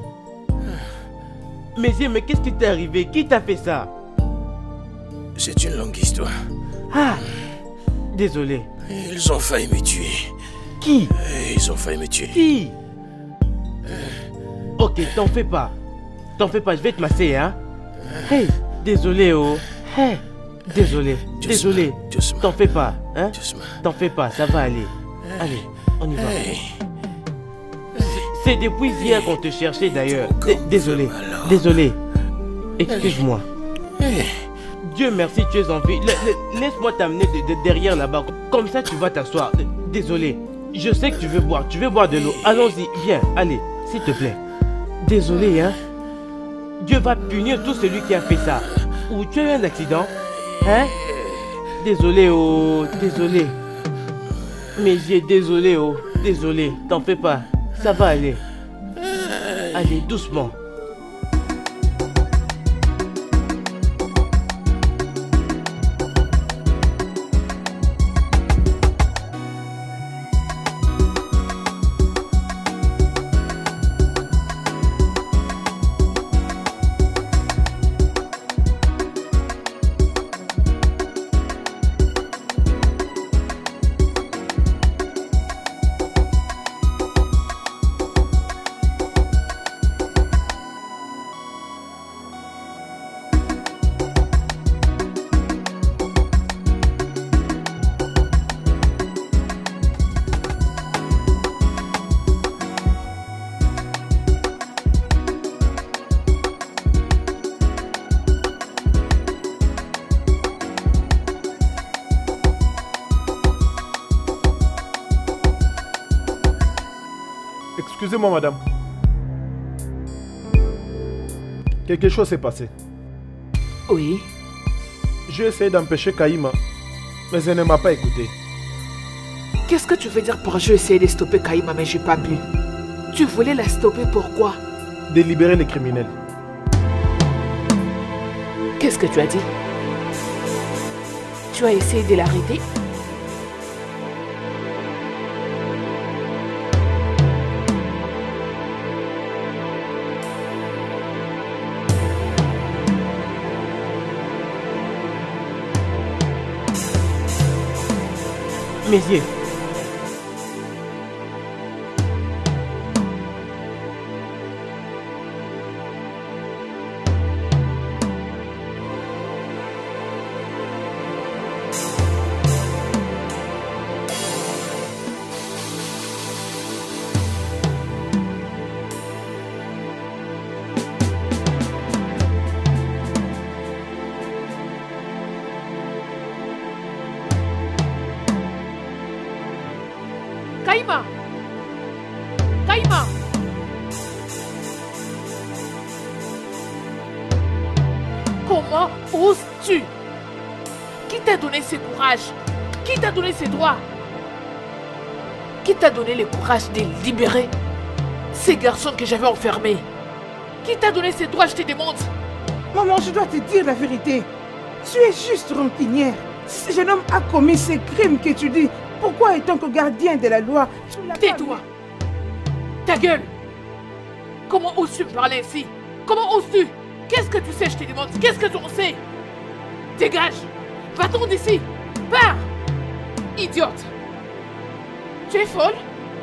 Mézier, mais qu'est-ce qui t'est arrivé? Qui t'a fait ça? C'est une longue histoire. Ah! Désolé. Ils ont failli me tuer. Qui? Ils ont failli me tuer. Qui? Ok, t'en fais pas. T'en fais pas, je vais te masser, hein? Hey, désolé, oh. Hey, désolé, désolé. Doucement. T'en fais pas, hein? Doucement. T'en fais pas, ça va aller. Allez, on y va. Hey. C'est depuis hier qu'on te cherchait d'ailleurs. Ton corps D- me Désolé, fait mal, alors. désolé. Excuse-moi. Hey. Dieu merci, tu es en vie. La- la- Laisse-moi t'amener de, de derrière là-bas. Comme ça, tu vas t'asseoir. D- Désolé. Je sais que tu veux boire. Tu veux boire de l'eau. Allons-y. Viens. Allez. S'il te plaît. Désolé, hein. Dieu va punir tout celui qui a fait ça. Ou tu as eu un accident. Hein? Désolé, oh. Désolé. Mais j'ai désolé, oh. Désolé. T'en fais pas. Ça va aller. Allez, doucement. Excusez-moi, madame. Quelque chose s'est passé. Oui. J'ai essayé d'empêcher Kaïma, mais elle ne m'a pas écouté. Qu'est-ce que tu veux dire par j'ai essayé de stopper Kaïma, mais j'ai pas pu? Tu voulais la stopper pourquoi? De libérer les criminels. Qu'est-ce que tu as dit? Tu as essayé de l'arrêter? Messieurs. Kaïma! Kaïma! Comment oses-tu? Qui t'a donné ce courage? Qui t'a donné ces droits? Qui t'a donné le courage de libérer ces garçons que j'avais enfermés? Qui t'a donné ces droits, je te demande? Maman, je dois te dire la vérité. Tu es juste rancunière. Ce jeune homme a commis ces crimes que tu dis. Pourquoi, étant que gardien de la loi, tu l'as pas... Tais-toi! Ta gueule! Comment oses-tu me parler ainsi? Comment oses-tu? Qu'est-ce que tu sais, je te demande? Qu'est-ce que tu en sais? Dégage! Va-t'en d'ici! Pars! Idiote! Tu es folle?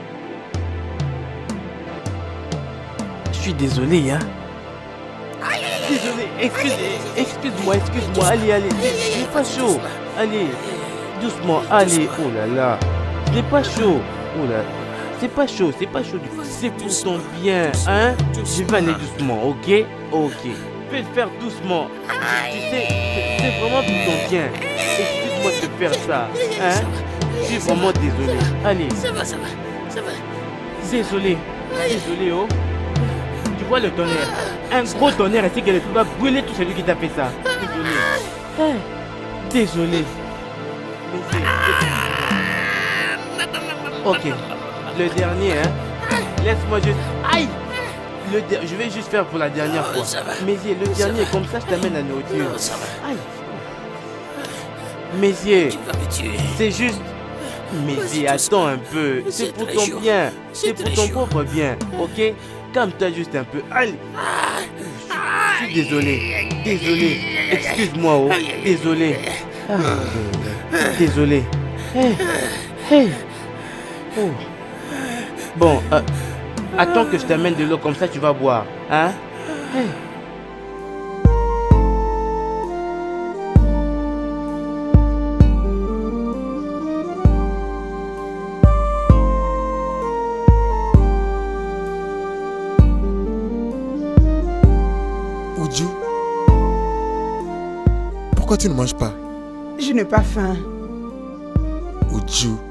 Je suis désolé, hein. Désolé, excuse, excuse-moi, excuse-moi. Allez, allez, j'ai pas chaud. Allez. Doucement, allez, oh là là, j'ai pas chaud, oh là, c'est pas chaud, c'est pas chaud du tout, c'est pour ton bien, hein, je vais aller doucement, ok, ok, je vais le faire doucement, tu sais, c'est vraiment pour ton bien, excuse-moi de te faire ça, hein, je suis vraiment désolé, allez, ça va, ça va, ça va, désolé, désolé, oh, tu vois le tonnerre, un gros tonnerre ainsi que le feu va brûler tout celui qui t'a fait ça, désolé, désolé. Ok, le dernier, hein. Laisse-moi juste... Aïe le de... Je vais juste faire pour la dernière fois. Messieurs, le dernier, comme ça, je t'amène la nourriture. Aïe. Messieurs, c'est juste... Messieurs, attends un peu. C'est pour ton bien. C'est pour ton propre bien, ok? Calme-toi juste un peu. Allez. Je suis désolé. Désolé. Excuse-moi, oh. Désolé. Ah. Désolé. Hey. Hey. Oh. Bon, euh, attends que je t'amène de l'eau comme ça, tu vas boire. Hein? Hey. Oudjou, pourquoi tu ne manges pas? Je n'ai pas faim. Oudjou.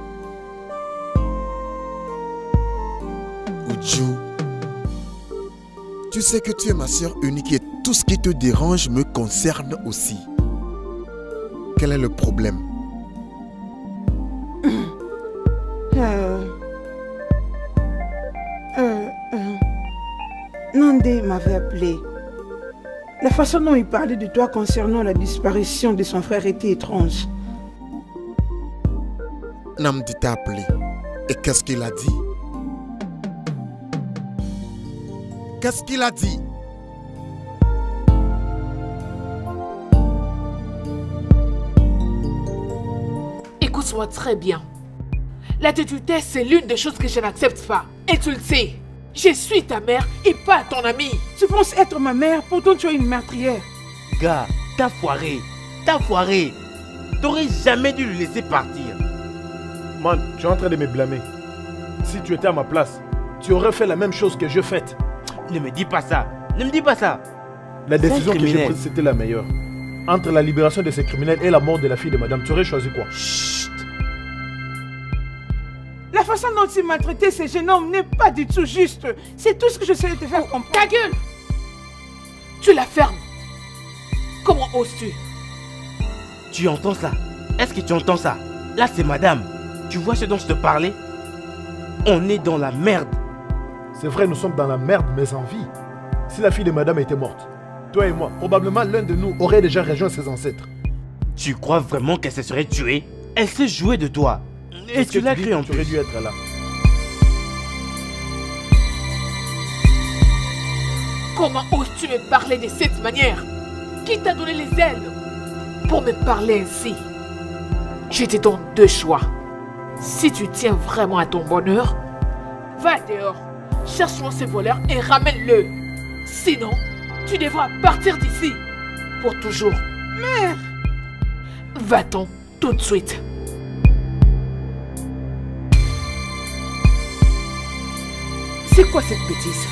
Oudjou. Tu sais que tu es ma soeur unique et tout ce qui te dérange me concerne aussi. Quel est le problème? Euh... Euh... euh... Nandé m'avait appelé. La façon dont il parlait de toi concernant la disparition de son frère était étrange. Namdi t'a appelé. Et qu'est-ce qu'il a dit? Qu'est-ce qu'il a dit? Écoute-moi très bien. La tétutesse, c'est l'une des choses que je n'accepte pas. Et tu le sais. Je suis ta mère et pas ton amie. Tu penses être ma mère, pourtant tu es une meurtrière. Gars, t'as foiré. T'as foiré. T'aurais jamais dû le laisser partir. Man, tu es en train de me blâmer. Si tu étais à ma place, tu aurais fait la même chose que je fais. Ne me dis pas ça. Ne me dis pas ça. La décision que j'ai prise, c'était la meilleure. Entre la libération de ces criminels et la mort de la fille de madame, tu aurais choisi quoi? Chut. La façon dont tu m'as traité ce jeune homme n'est pas du tout juste. C'est tout ce que je sais de te faire comprendre. Ta gueule! Tu la fermes. Comment oses-tu? Tu entends ça? Est-ce que tu entends ça? Là, c'est madame. Tu vois ce dont je te parlais? On est dans la merde. C'est vrai, nous sommes dans la merde, mais en vie. Si la fille de madame était morte, toi et moi, probablement l'un de nous aurait déjà rejoint ses ancêtres. Tu crois vraiment qu'elle se serait tuée? Elle s'est jouée de toi. Et tu l'as cru en plus. Tu aurais dû être là. Comment oses-tu me parler de cette manière? Qui t'a donné les ailes pour me parler ainsi? Je te donne deux choix. Si tu tiens vraiment à ton bonheur, va dehors, cherche-moi ce voleur et ramène-le. Sinon, tu devras partir d'ici pour toujours. Mère! Va-t'en tout de suite. C'est quoi cette bêtise?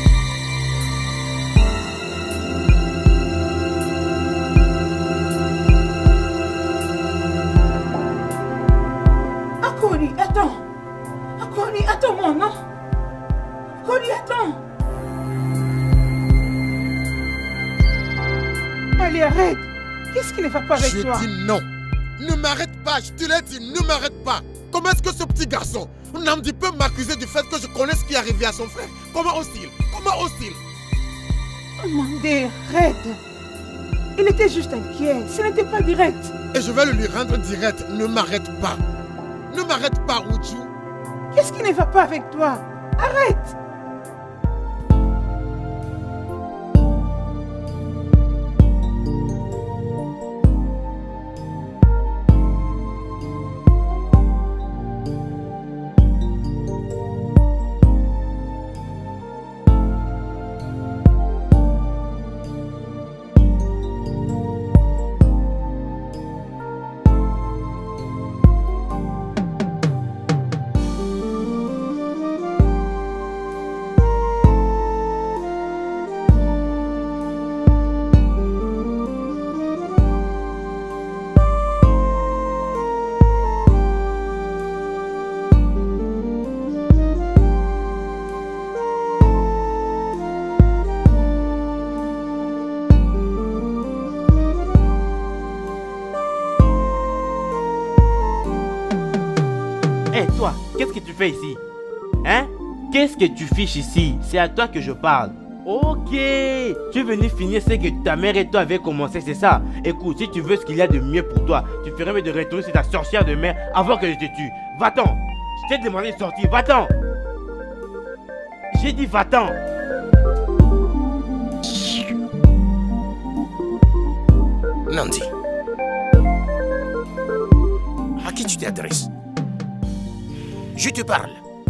Akoni, attends. Akoni, attends-moi, non? Akoni, attends. Allez, arrête. Qu'est-ce qui ne va pas avec je toi? Je dis non. Ne m'arrête pas, je te l'ai dit, ne m'arrête pas. Comment est-ce que ce petit garçon, Namdi, peut m'accuser du fait que je connais ce qui est arrivé à son frère? Comment ose-t-il? Comment ose-t-il? Oh mon Dieu, arrête. Il était juste inquiet, ce n'était pas direct. Et je vais le lui rendre direct, ne m'arrête pas. Ne m'arrête pas, Uju. Qu'est-ce qui ne va pas avec toi? Arrête. Qu'est-ce que tu fais ici? Hein? Qu'est-ce que tu fiches ici? C'est à toi que je parle. Ok, tu es venu finir ce que ta mère et toi avaient commencé, c'est ça? Écoute, si tu veux ce qu'il y a de mieux pour toi, tu ferais mieux de retourner sur ta sorcière de mère avant que je te tue. Va-t'en. Je t'ai demandé de sortir, va-t'en. J'ai dit va-t'en. Nandi, à qui tu t'adresses? Je te parle.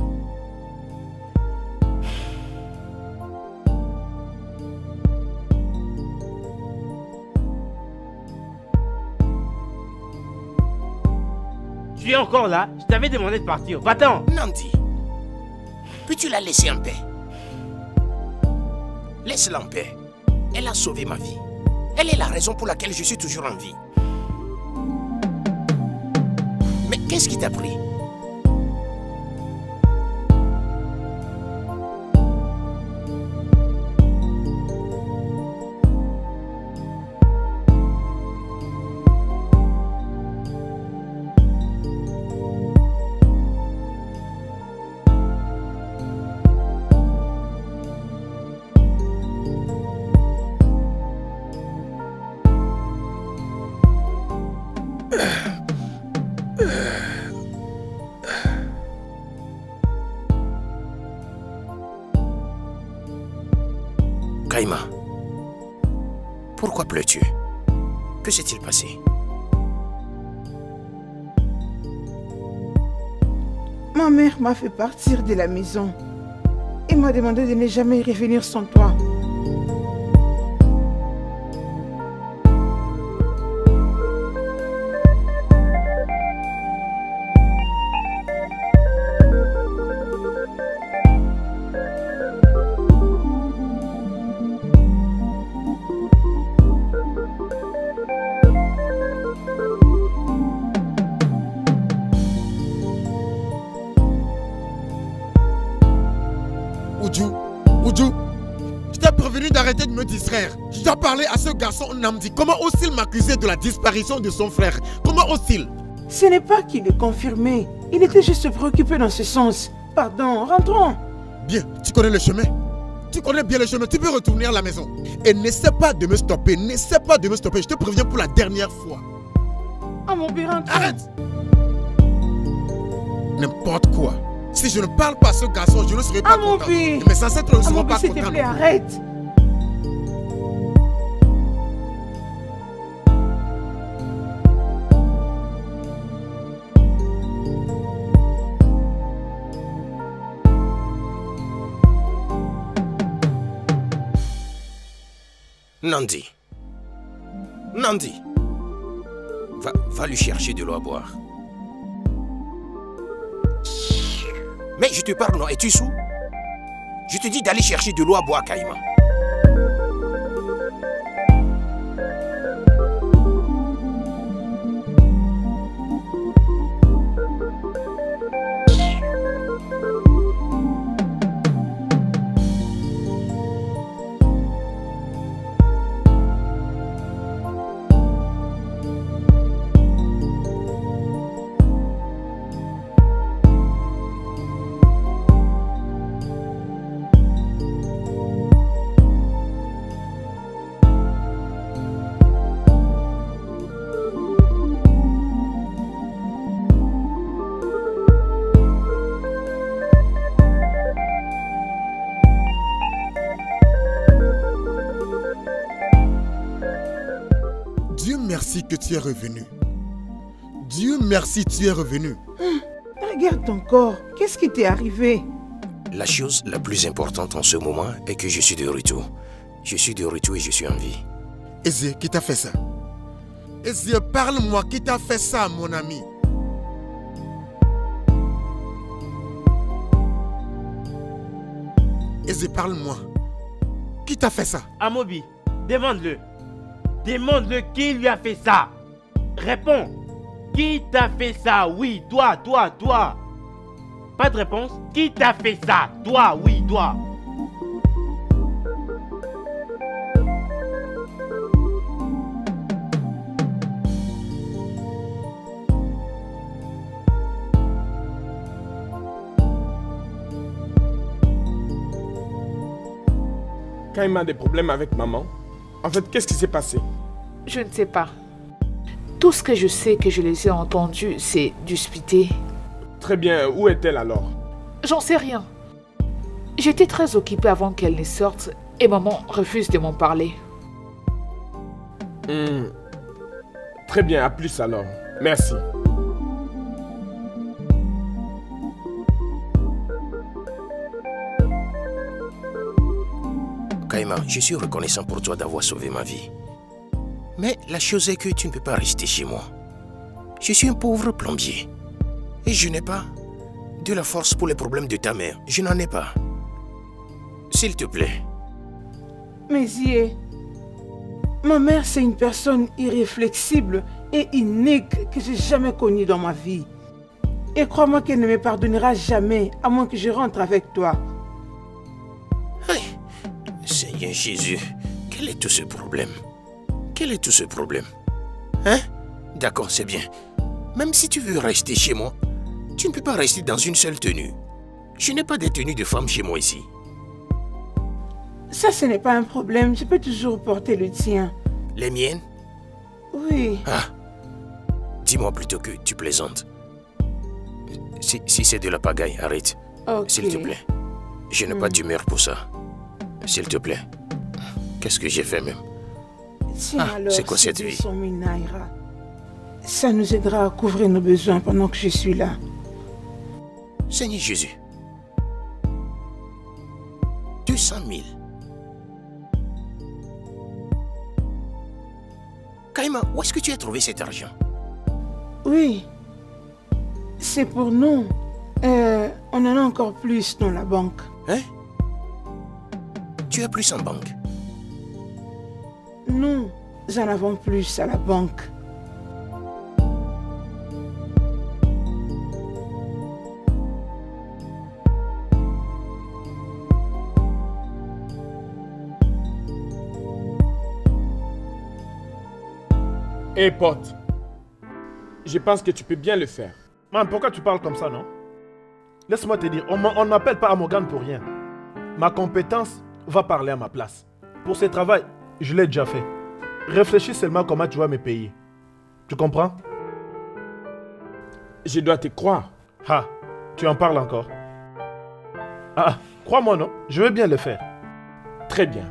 Tu es encore là? Je t'avais demandé de partir. Va-t'en. Nandi, peux-tu la laisser en paix? Laisse-la en paix. Elle a sauvé ma vie. Elle est la raison pour laquelle je suis toujours en vie. Mais qu'est-ce qui t'a pris? Kaima, pourquoi pleures-tu? Que s'est-il passé? Ma mère m'a fait partir de la maison et m'a demandé de ne jamais revenir sans toi. t'ai prévenu d'arrêter de me distraire. Je dois parler à ce garçon Namdi. Comment ose-t-il m'accuser de la disparition de son frère? Comment ose-t-il? Ce n'est pas qu'il est confirmé. Il était juste préoccupé dans ce sens. Pardon, rentrons. Bien, tu connais le chemin. Tu connais bien le chemin, tu peux retourner à la maison. Et n'essaie pas de me stopper, n'essaie pas de me stopper. Je te préviens pour la dernière fois. Ah mon père, rentrons. Arrête! N'importe quoi. Si je ne parle pas à ce garçon, je ne serai pas Ah mon content. père. Et mes ancêtres ne Ah seront mon pas père, s'il te contents. plaît, arrête. Nandi. Nandi. Va, va lui chercher de l'eau à boire. Mais je te parle, non? Es-tu sous? Je te dis d'aller chercher de l'eau à boire, Caïman. Dieu merci que tu es revenu. Dieu merci, tu es revenu. Hum, regarde ton corps. Qu'est-ce qui t'est arrivé? La chose la plus importante en ce moment est que je suis de retour. Je suis de retour et je suis en vie. Ezie, qui t'a fait ça? Ezie, parle-moi, qui t'a fait ça, mon ami? Ezie, parle-moi. Qui t'a fait ça? Amobi, demande-le. Demande-le qui lui a fait ça. Réponds. Qui t'a fait ça? Oui, toi, toi, toi. Pas de réponse? Qui t'a fait ça? Toi, oui, toi. Caïman a des problèmes avec maman. En fait, qu'est-ce qui s'est passé? Je ne sais pas. Tout ce que je sais que je les ai entendus, c'est disputer. Très bien, où est-elle alors? J'en sais rien. J'étais très occupée avant qu'elle ne sorte et maman refuse de m'en parler. Hmm. Très bien, à plus alors. Merci. Caïman, je suis reconnaissant pour toi d'avoir sauvé ma vie. Mais la chose est que tu ne peux pas rester chez moi. Je suis un pauvre plombier. Et je n'ai pas de la force pour les problèmes de ta mère. Je n'en ai pas. S'il te plaît. Mais Zie, ma mère c'est une personne irréflexible et inique que j'ai jamais connue dans ma vie. Et crois-moi qu'elle ne me pardonnera jamais à moins que je rentre avec toi. Hey, Seigneur Jésus, quel est tout ce problème? Quel est tout ce problème? Hein? D'accord, c'est bien. Même si tu veux rester chez moi, tu ne peux pas rester dans une seule tenue. Je n'ai pas de tenue de femme chez moi ici. Ça, ce n'est pas un problème. Je peux toujours porter le tien. Les miennes? Oui. Ah, dis-moi plutôt que tu plaisantes. Si, si c'est de la pagaille, arrête. Ok. S'il te plaît. Je n'ai Hmm. pas d'humeur pour ça. S'il te plaît. Qu'est-ce que j'ai fait même? Tiens Ah, alors, c'est quoi cette ces vie? deux cent mille naira. Ça nous aidera à couvrir nos besoins pendant que je suis là. Seigneur Jésus. deux cent mille. Caïman, où est-ce que tu as trouvé cet argent? Oui. C'est pour nous. Euh, on en a encore plus dans la banque. Hein? Tu as plus en banque? Nous en avons plus à la banque. Hé, hey, pote. Je pense que tu peux bien le faire. Man, pourquoi tu parles comme ça, non? Laisse-moi te dire, on ne m'appelle pas à Morgan pour rien. Ma compétence va parler à ma place. Pour ce travail, je l'ai déjà fait. Réfléchis seulement comment tu vas me payer. Tu comprends? Je dois te croire. Ah, tu en parles encore. Ah, crois-moi, non? Je vais bien le faire. Très bien.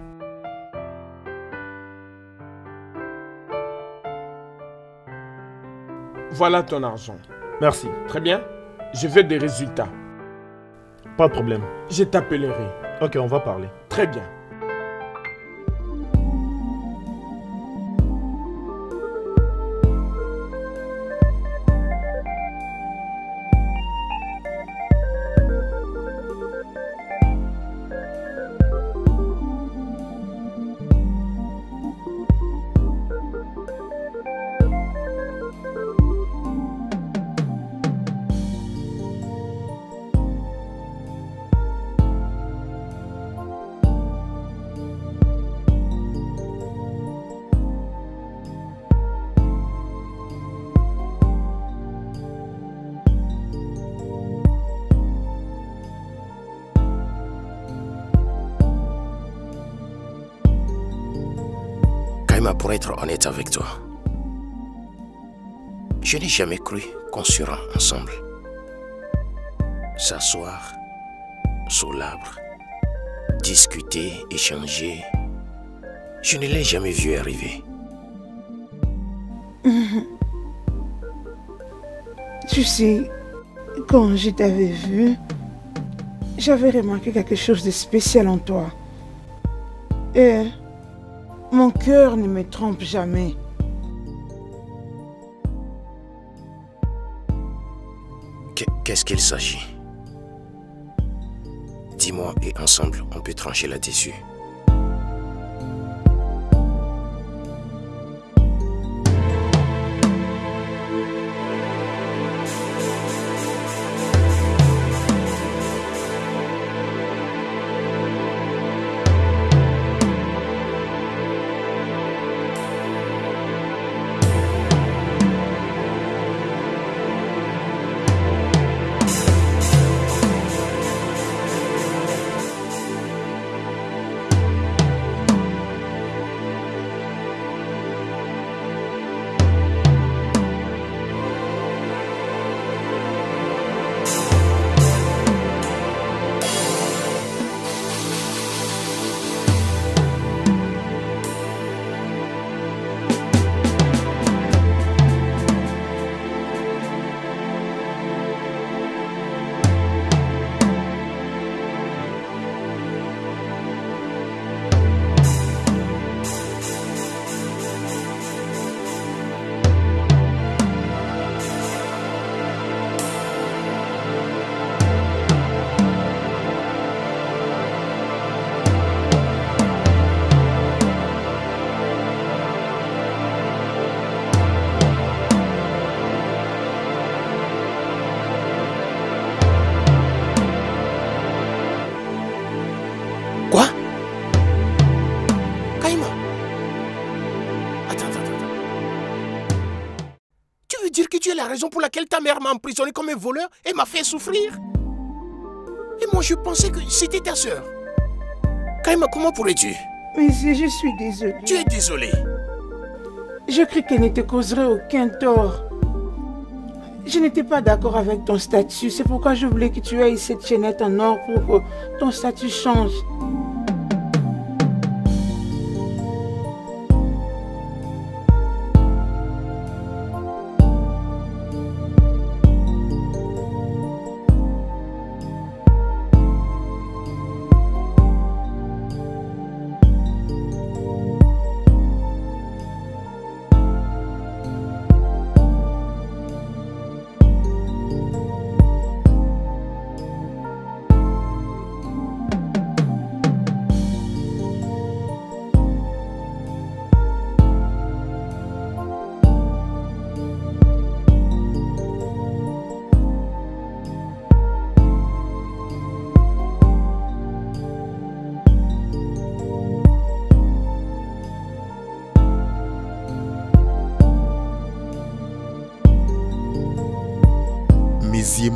Voilà ton argent. Merci. Très bien. Je veux des résultats. Pas de problème. Je t'appellerai. Ok, on va parler. Très bien. Pour être honnête avec toi, je n'ai jamais cru qu'on sera ensemble. S'asseoir sous l'arbre, discuter, échanger, je ne l'ai jamais vu arriver. Mmh. Tu sais, quand je t'avais vu, j'avais remarqué quelque chose de spécial en toi. Et mon cœur ne me trompe jamais. Qu'est-ce qu'il s'agit? Dis-moi et ensemble, on peut trancher là-dessus. La raison pour laquelle ta mère m'a emprisonné comme un voleur et m'a fait souffrir. Et moi, je pensais que c'était ta sœur. Kaima, comment pourrais-tu? Mais je suis désolée. Tu es désolée? Je cru qu'elle ne te causerait aucun tort. Je n'étais pas d'accord avec ton statut. C'est pourquoi je voulais que tu aies cette chaînette en or pour que ton statut change.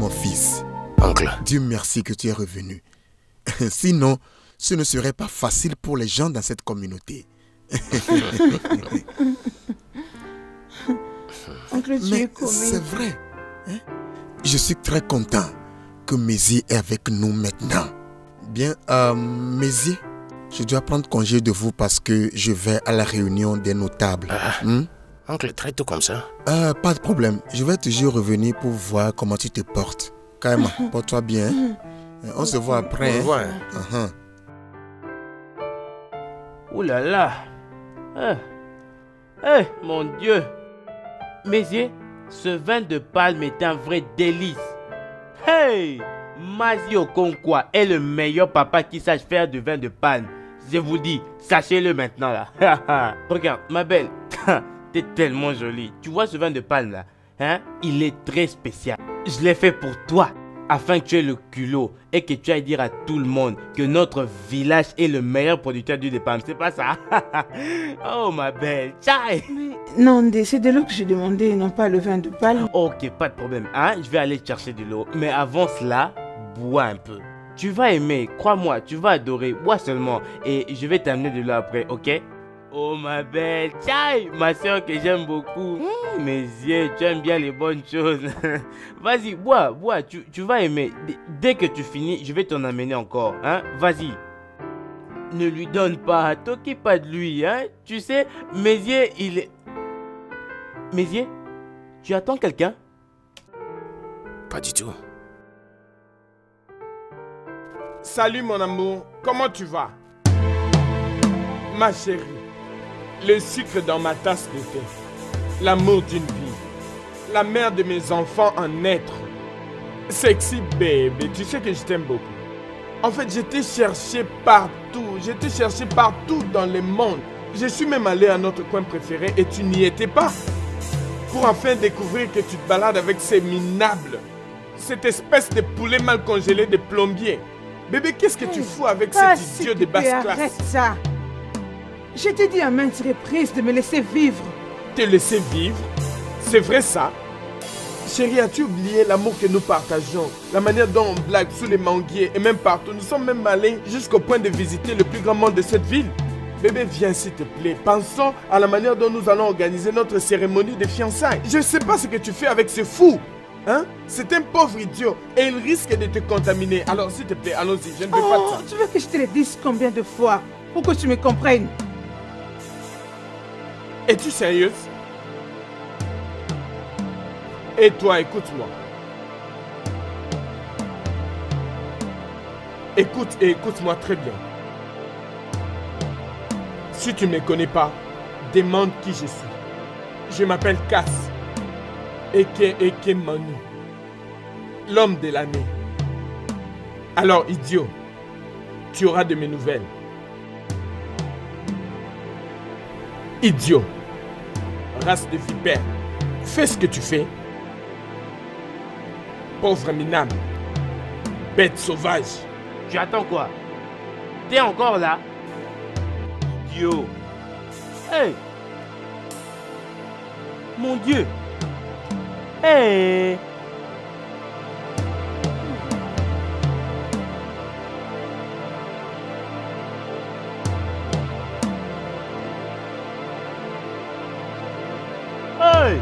mon fils. Oncle. Dieu merci que tu es revenu. Sinon, ce ne serait pas facile pour les gens dans cette communauté. Oncle, tu Mais es commis. c'est vrai. Hein? Je suis très content que Mézier est avec nous maintenant. Bien, euh, Mézier, je dois prendre congé de vous parce que je vais à la réunion des notables. Ah, hmm? Oncle, traite tout comme ça. euh, Pas de problème. Je vais toujours revenir pour voir comment tu te portes. Kaima, porte-toi bien. Hein? On se voit après. Au revoir. Hein? Uh-huh. Ouh là là. Eh, hey, mon Dieu. Mézier, ce vin de palme est un vrai délice. Hey, Mazi Okonkwa est le meilleur papa qui sache faire du vin de palme. Je vous dis, sachez-le maintenant là. Regarde, ma belle, t'es tellement jolie. Tu vois ce vin de palme là, hein? Il est très spécial. Je l'ai fait pour toi, afin que tu aies le culot et que tu ailles dire à tout le monde que notre village est le meilleur producteur d'huile de palme. C'est pas ça? Oh ma belle, tchai. Mais non, c'est de l'eau que j'ai demandé, non pas le vin de palme. Ok, pas de problème, hein? Je vais aller chercher de l'eau. Mais avant cela, bois un peu. Tu vas aimer, crois-moi, tu vas adorer. Bois seulement et je vais t'amener de l'eau après, ok? Oh ma belle, tchai, ma soeur que j'aime beaucoup. Mmh, mes yeux, tu aimes bien les bonnes choses. Vas-y, bois, bois, tu, tu vas aimer. D- dès que tu finis, je vais t'en amener encore, hein? Vas-y. Ne lui donne pas, t'occupe pas de lui, hein? Tu sais, Mézier, il est... Mézier, tu attends quelqu'un? Pas du tout. Salut mon amour, comment tu vas? Ma chérie, le sucre dans ma tasse de thé, l'amour d'une vie, la mère de mes enfants en être. Sexy baby, tu sais que je t'aime beaucoup. En fait, je t'ai cherché partout, je t'ai cherché partout dans le monde. Je suis même allé à notre coin préféré et tu n'y étais pas. Pour enfin découvrir que tu te balades avec ces minables, cette espèce de poulet mal congelé de plombier. Bébé, qu'est-ce que tu fous avec Ah, cet s'il idiot te de basse plaît, classe? arrête ça. Je t'ai dit à maintes reprises de me laisser vivre. Te laisser vivre? C'est vrai ça? Chérie, as-tu oublié l'amour que nous partageons? La manière dont on blague sous les manguiers et même partout. Nous sommes même allés jusqu'au point de visiter le plus grand monde de cette ville. Bébé, viens s'il te plaît. Pensons à la manière dont nous allons organiser notre cérémonie de fiançailles. Je ne sais pas ce que tu fais avec ce fou. Hein? C'est un pauvre idiot et il risque de te contaminer. Alors s'il te plaît, allons-y, je ne veux pas de Oh, ça. tu veux que je te le dise combien de fois pour que tu me comprennes? Es-tu sérieuse? Et toi, écoute-moi. Écoute et écoute-moi très bien. Si tu ne me connais pas, demande qui je suis. Je m'appelle Cass. Eke Eke Manu. L'homme de l'année. Alors, idiot, tu auras de mes nouvelles. Idiot. Race de vipère. Fais ce que tu fais. Pauvre minable. Bête sauvage. Tu attends quoi? T'es encore là? Idiot. Hey! Mon Dieu! Hey! Hey!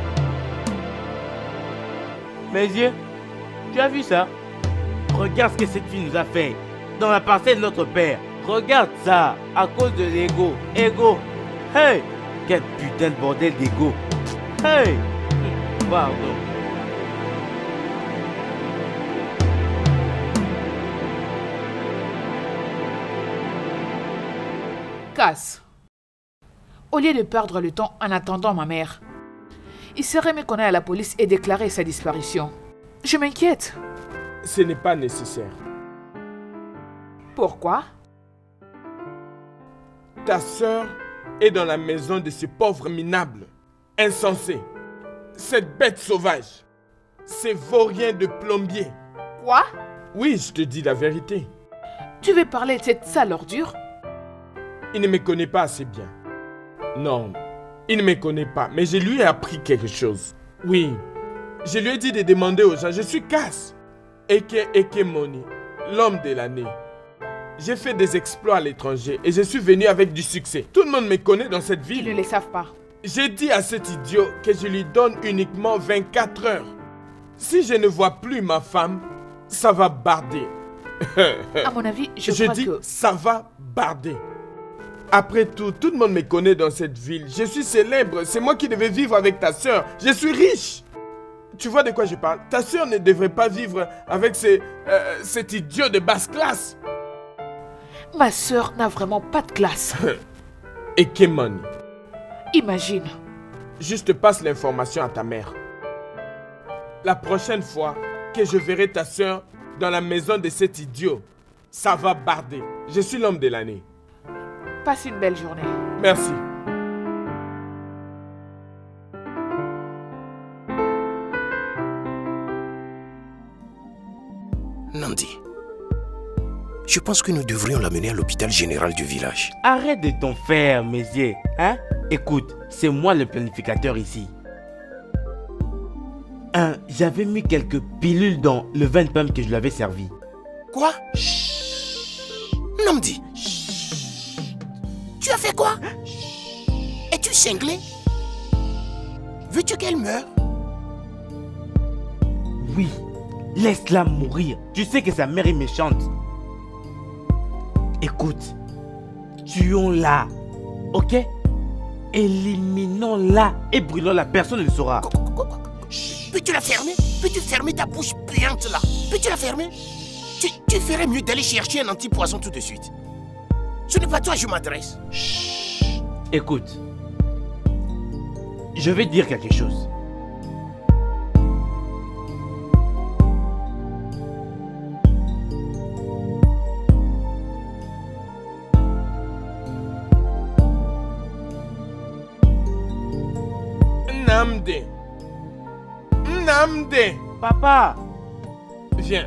Mes yeux, tu as vu ça? Regarde ce que cette fille nous a fait dans la parcelle de notre père. Regarde ça, à cause de l'ego. Ego. Hey! Quel putain de bordel d'ego. Hey! Pardon. Cass. Au lieu de perdre le temps en attendant ma mère, il serait mieux qu'on aille à la police et déclarer sa disparition. Je m'inquiète. Ce n'est pas nécessaire. Pourquoi? Ta sœur est dans la maison de ce pauvre minable, insensé. Cette bête sauvage, ces vauriens de plombier. Quoi? Oui, je te dis la vérité. Tu veux parler de cette sale ordure? Il ne me connaît pas assez bien. Non, il ne me connaît pas, mais je lui ai appris quelque chose. Oui, je lui ai dit de demander aux gens, je suis Cass. Eke Ekemoni, l'homme de l'année. J'ai fait des exploits à l'étranger et je suis venu avec du succès. Tout le monde me connaît dans cette ville. Ils ne le savent pas. J'ai dit à cet idiot que je lui donne uniquement vingt-quatre heures. Si je ne vois plus ma femme, ça va barder. À mon avis, je, je crois dis, que... ça va barder. Après tout, tout le monde me connaît dans cette ville. Je suis célèbre. C'est moi qui devais vivre avec ta soeur. Je suis riche. Tu vois de quoi je parle? Ta soeur ne devrait pas vivre avec ces, euh, cet idiot de basse classe. Ma soeur n'a vraiment pas de classe. Et Kemoni. Imagine. Juste passe l'information à ta mère. La prochaine fois que je verrai ta soeur dans la maison de cet idiot, ça va barder. Je suis l'homme de l'année. Passe une belle journée. Merci. Nandi, je pense que nous devrions l'amener à l'hôpital général du village. Arrête de t'en faire, Mézier. Hein? Écoute, c'est moi le planificateur ici. Hein, j'avais mis quelques pilules dans le vin de pomme que je lui avais servi. Quoi? Chut. Nandi. Tu as fait quoi? Es-tu cinglé? Veux-tu qu'elle meure? Oui, laisse-la mourir. Tu sais que sa mère est méchante. Écoute, tuons-la, ok? Éliminons-la et brûlons-la, personne ne le saura. Peux-tu la fermer? Peux-tu fermer ta bouche puante là? Peux-tu la fermer? Tu, tu ferais mieux d'aller chercher un antipoison tout de suite. Ce n'est pas toi que je m'adresse. Écoute, je vais te dire quelque chose. Namde. Namde. Papa. Viens.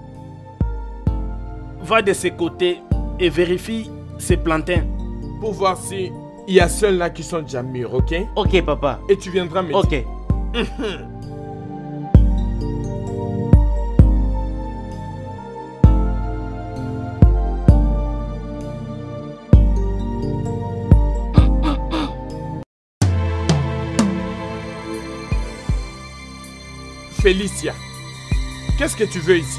Va de ses côtés et vérifie ses plantains. Pour voir si il y a ceux-là qui sont déjà mûrs, ok? Ok, papa. Et tu viendras me dire. Ok. Félicia, qu'est-ce que tu veux ici?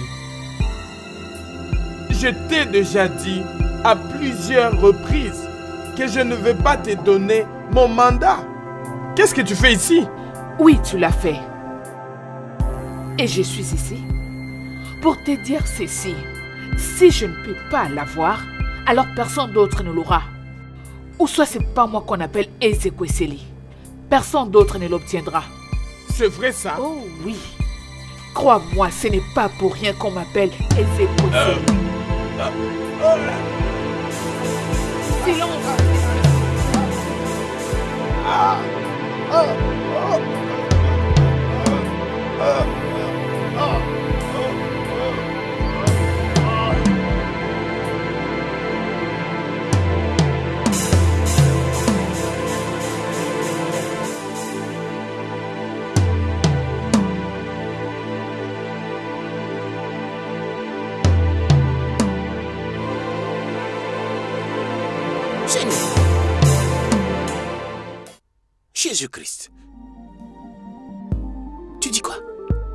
Je t'ai déjà dit à plusieurs reprises que je ne veux pas te donner mon mandat. Qu'est-ce que tu fais ici? Oui, tu l'as fait. Et je suis ici pour te dire ceci. Si je ne peux pas l'avoir, alors personne d'autre ne l'aura. Ou soit c'est pas moi qu'on appelle Ezekwesili. Personne d'autre ne l'obtiendra. C'est vrai ça? Oh oui. Crois-moi, ce n'est pas pour rien qu'on m'appelle Ezekwesili. Euh, euh, oh Silence. Ah, oh, oh, oh, oh, oh. Jésus-Christ. Tu dis quoi?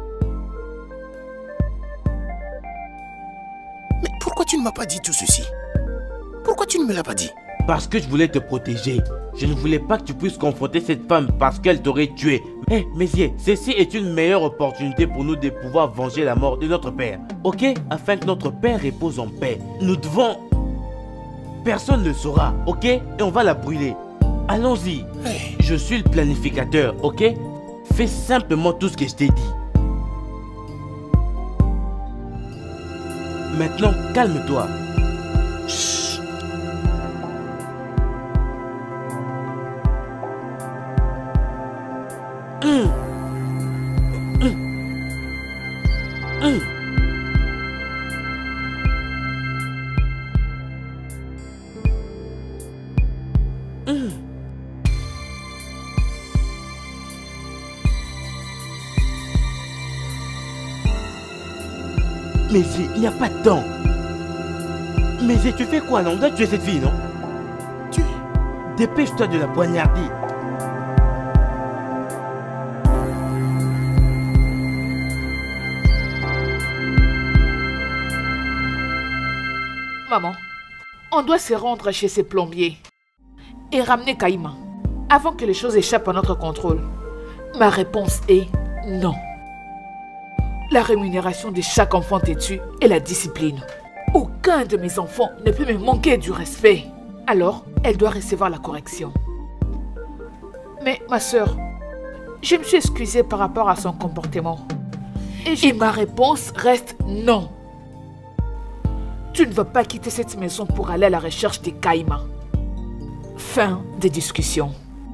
Mais pourquoi tu ne m'as pas dit tout ceci? Pourquoi tu ne me l'as pas dit? Parce que je voulais te protéger. Je ne voulais pas que tu puisses confronter cette femme parce qu'elle t'aurait tué. Hé, hey, Mézier, ceci est une meilleure opportunité pour nous de pouvoir venger la mort de notre père. Ok? Afin que notre père repose en paix. Nous devons... Personne ne le saura, ok? Et on va la brûler. Allons-y. Hey. Je suis le planificateur, ok? Fais simplement tout ce que je t'ai dit. Maintenant, calme-toi. Chut. Hum. Hum. Hum. Hum. Mais il n'y a pas de temps. Mais tu fais quoi là? On doit tuer cette fille, non? Tu... Dépêche-toi de la poignarder. Maman, on doit se rendre chez ces plombiers et ramener Kaïma avant que les choses échappent à notre contrôle. Ma réponse est non. La rémunération de chaque enfant têtu est la discipline. Aucun de mes enfants ne peut me manquer du respect. Alors, elle doit recevoir la correction. Mais ma soeur, je me suis excusée par rapport à son comportement. Et, je... Et ma réponse reste non. Tu ne vas pas quitter cette maison pour aller à la recherche de Kaïma. Fin des discussions.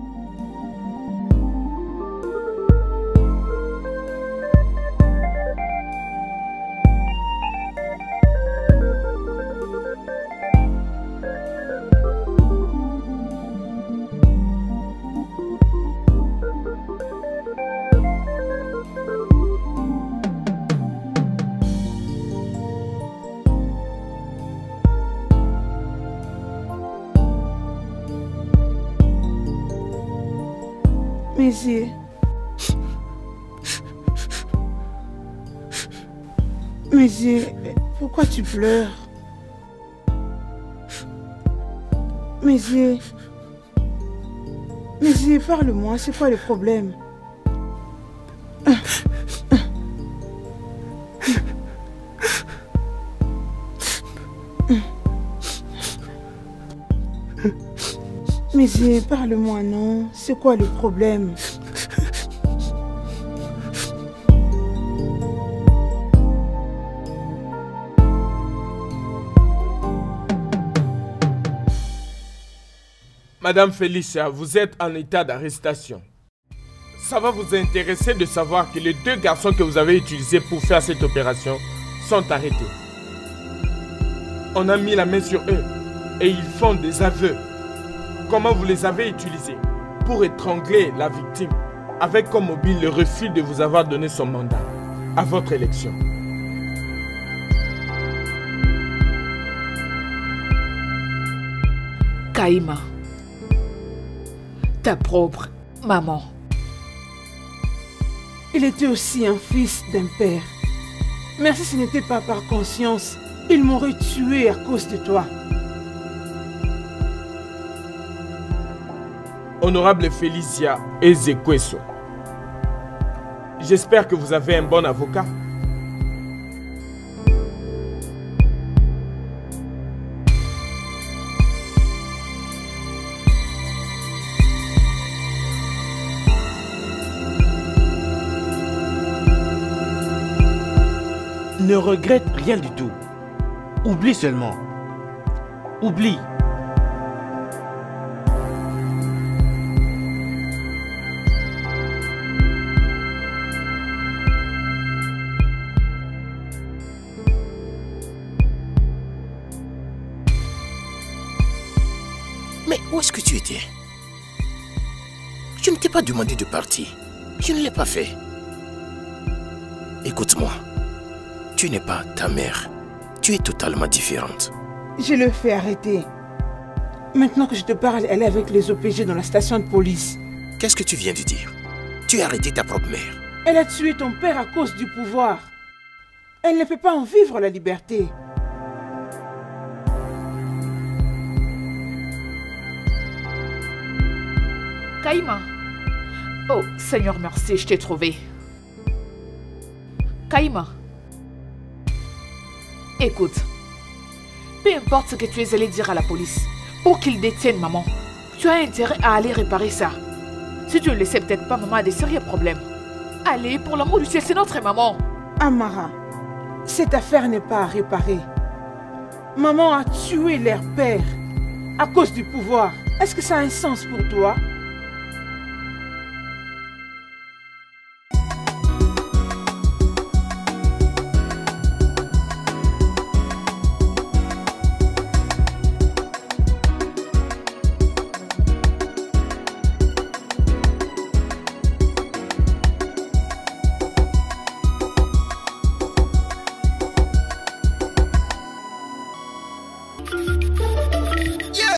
Mézier. Mézier, pourquoi tu pleures? Mézier. Mézier, parle-moi, c'est quoi le problème? Mézier, parle-moi, non? C'est quoi le problème? Madame Félicia, vous êtes en état d'arrestation. Ça va vous intéresser de savoir que les deux garçons que vous avez utilisés pour faire cette opération sont arrêtés. On a mis la main sur eux et ils font des aveux. Comment vous les avez utilisés pour étrangler la victime avec comme mobile le refus de vous avoir donné son mandat à votre élection. Kaïma, ta propre maman. Il était aussi un fils d'un père. Merci, ce n'était pas par conscience. Il m'aurait tué à cause de toi. Honorable Félicia Ezekweso, j'espère que vous avez un bon avocat. Ne regrette rien du tout. Oublie seulement. Oublie. Mais où est-ce que tu étais? Je ne t'ai pas demandé de partir. Je ne l'ai pas fait. Écoute-moi. Tu n'es pas ta mère. Tu es totalement différente. Je le fais arrêter. Maintenant que je te parle, elle est avec les O P G dans la station de police. Qu'est-ce que tu viens de dire? Tu as arrêté ta propre mère. Elle a tué ton père à cause du pouvoir. Elle ne peut pas en vivre la liberté. Kaïma. Oh, Seigneur, merci, je t'ai trouvé. Kaïma. Écoute. Peu importe ce que tu es allé dire à la police, pour qu'ils détiennent maman, tu as intérêt à aller réparer ça. Si tu ne le sais peut-être pas, maman a des sérieux problèmes. Allez, pour l'amour du ciel, c'est notre maman. Amara, cette affaire n'est pas à réparer. Maman a tué leur père à cause du pouvoir. Est-ce que ça a un sens pour toi?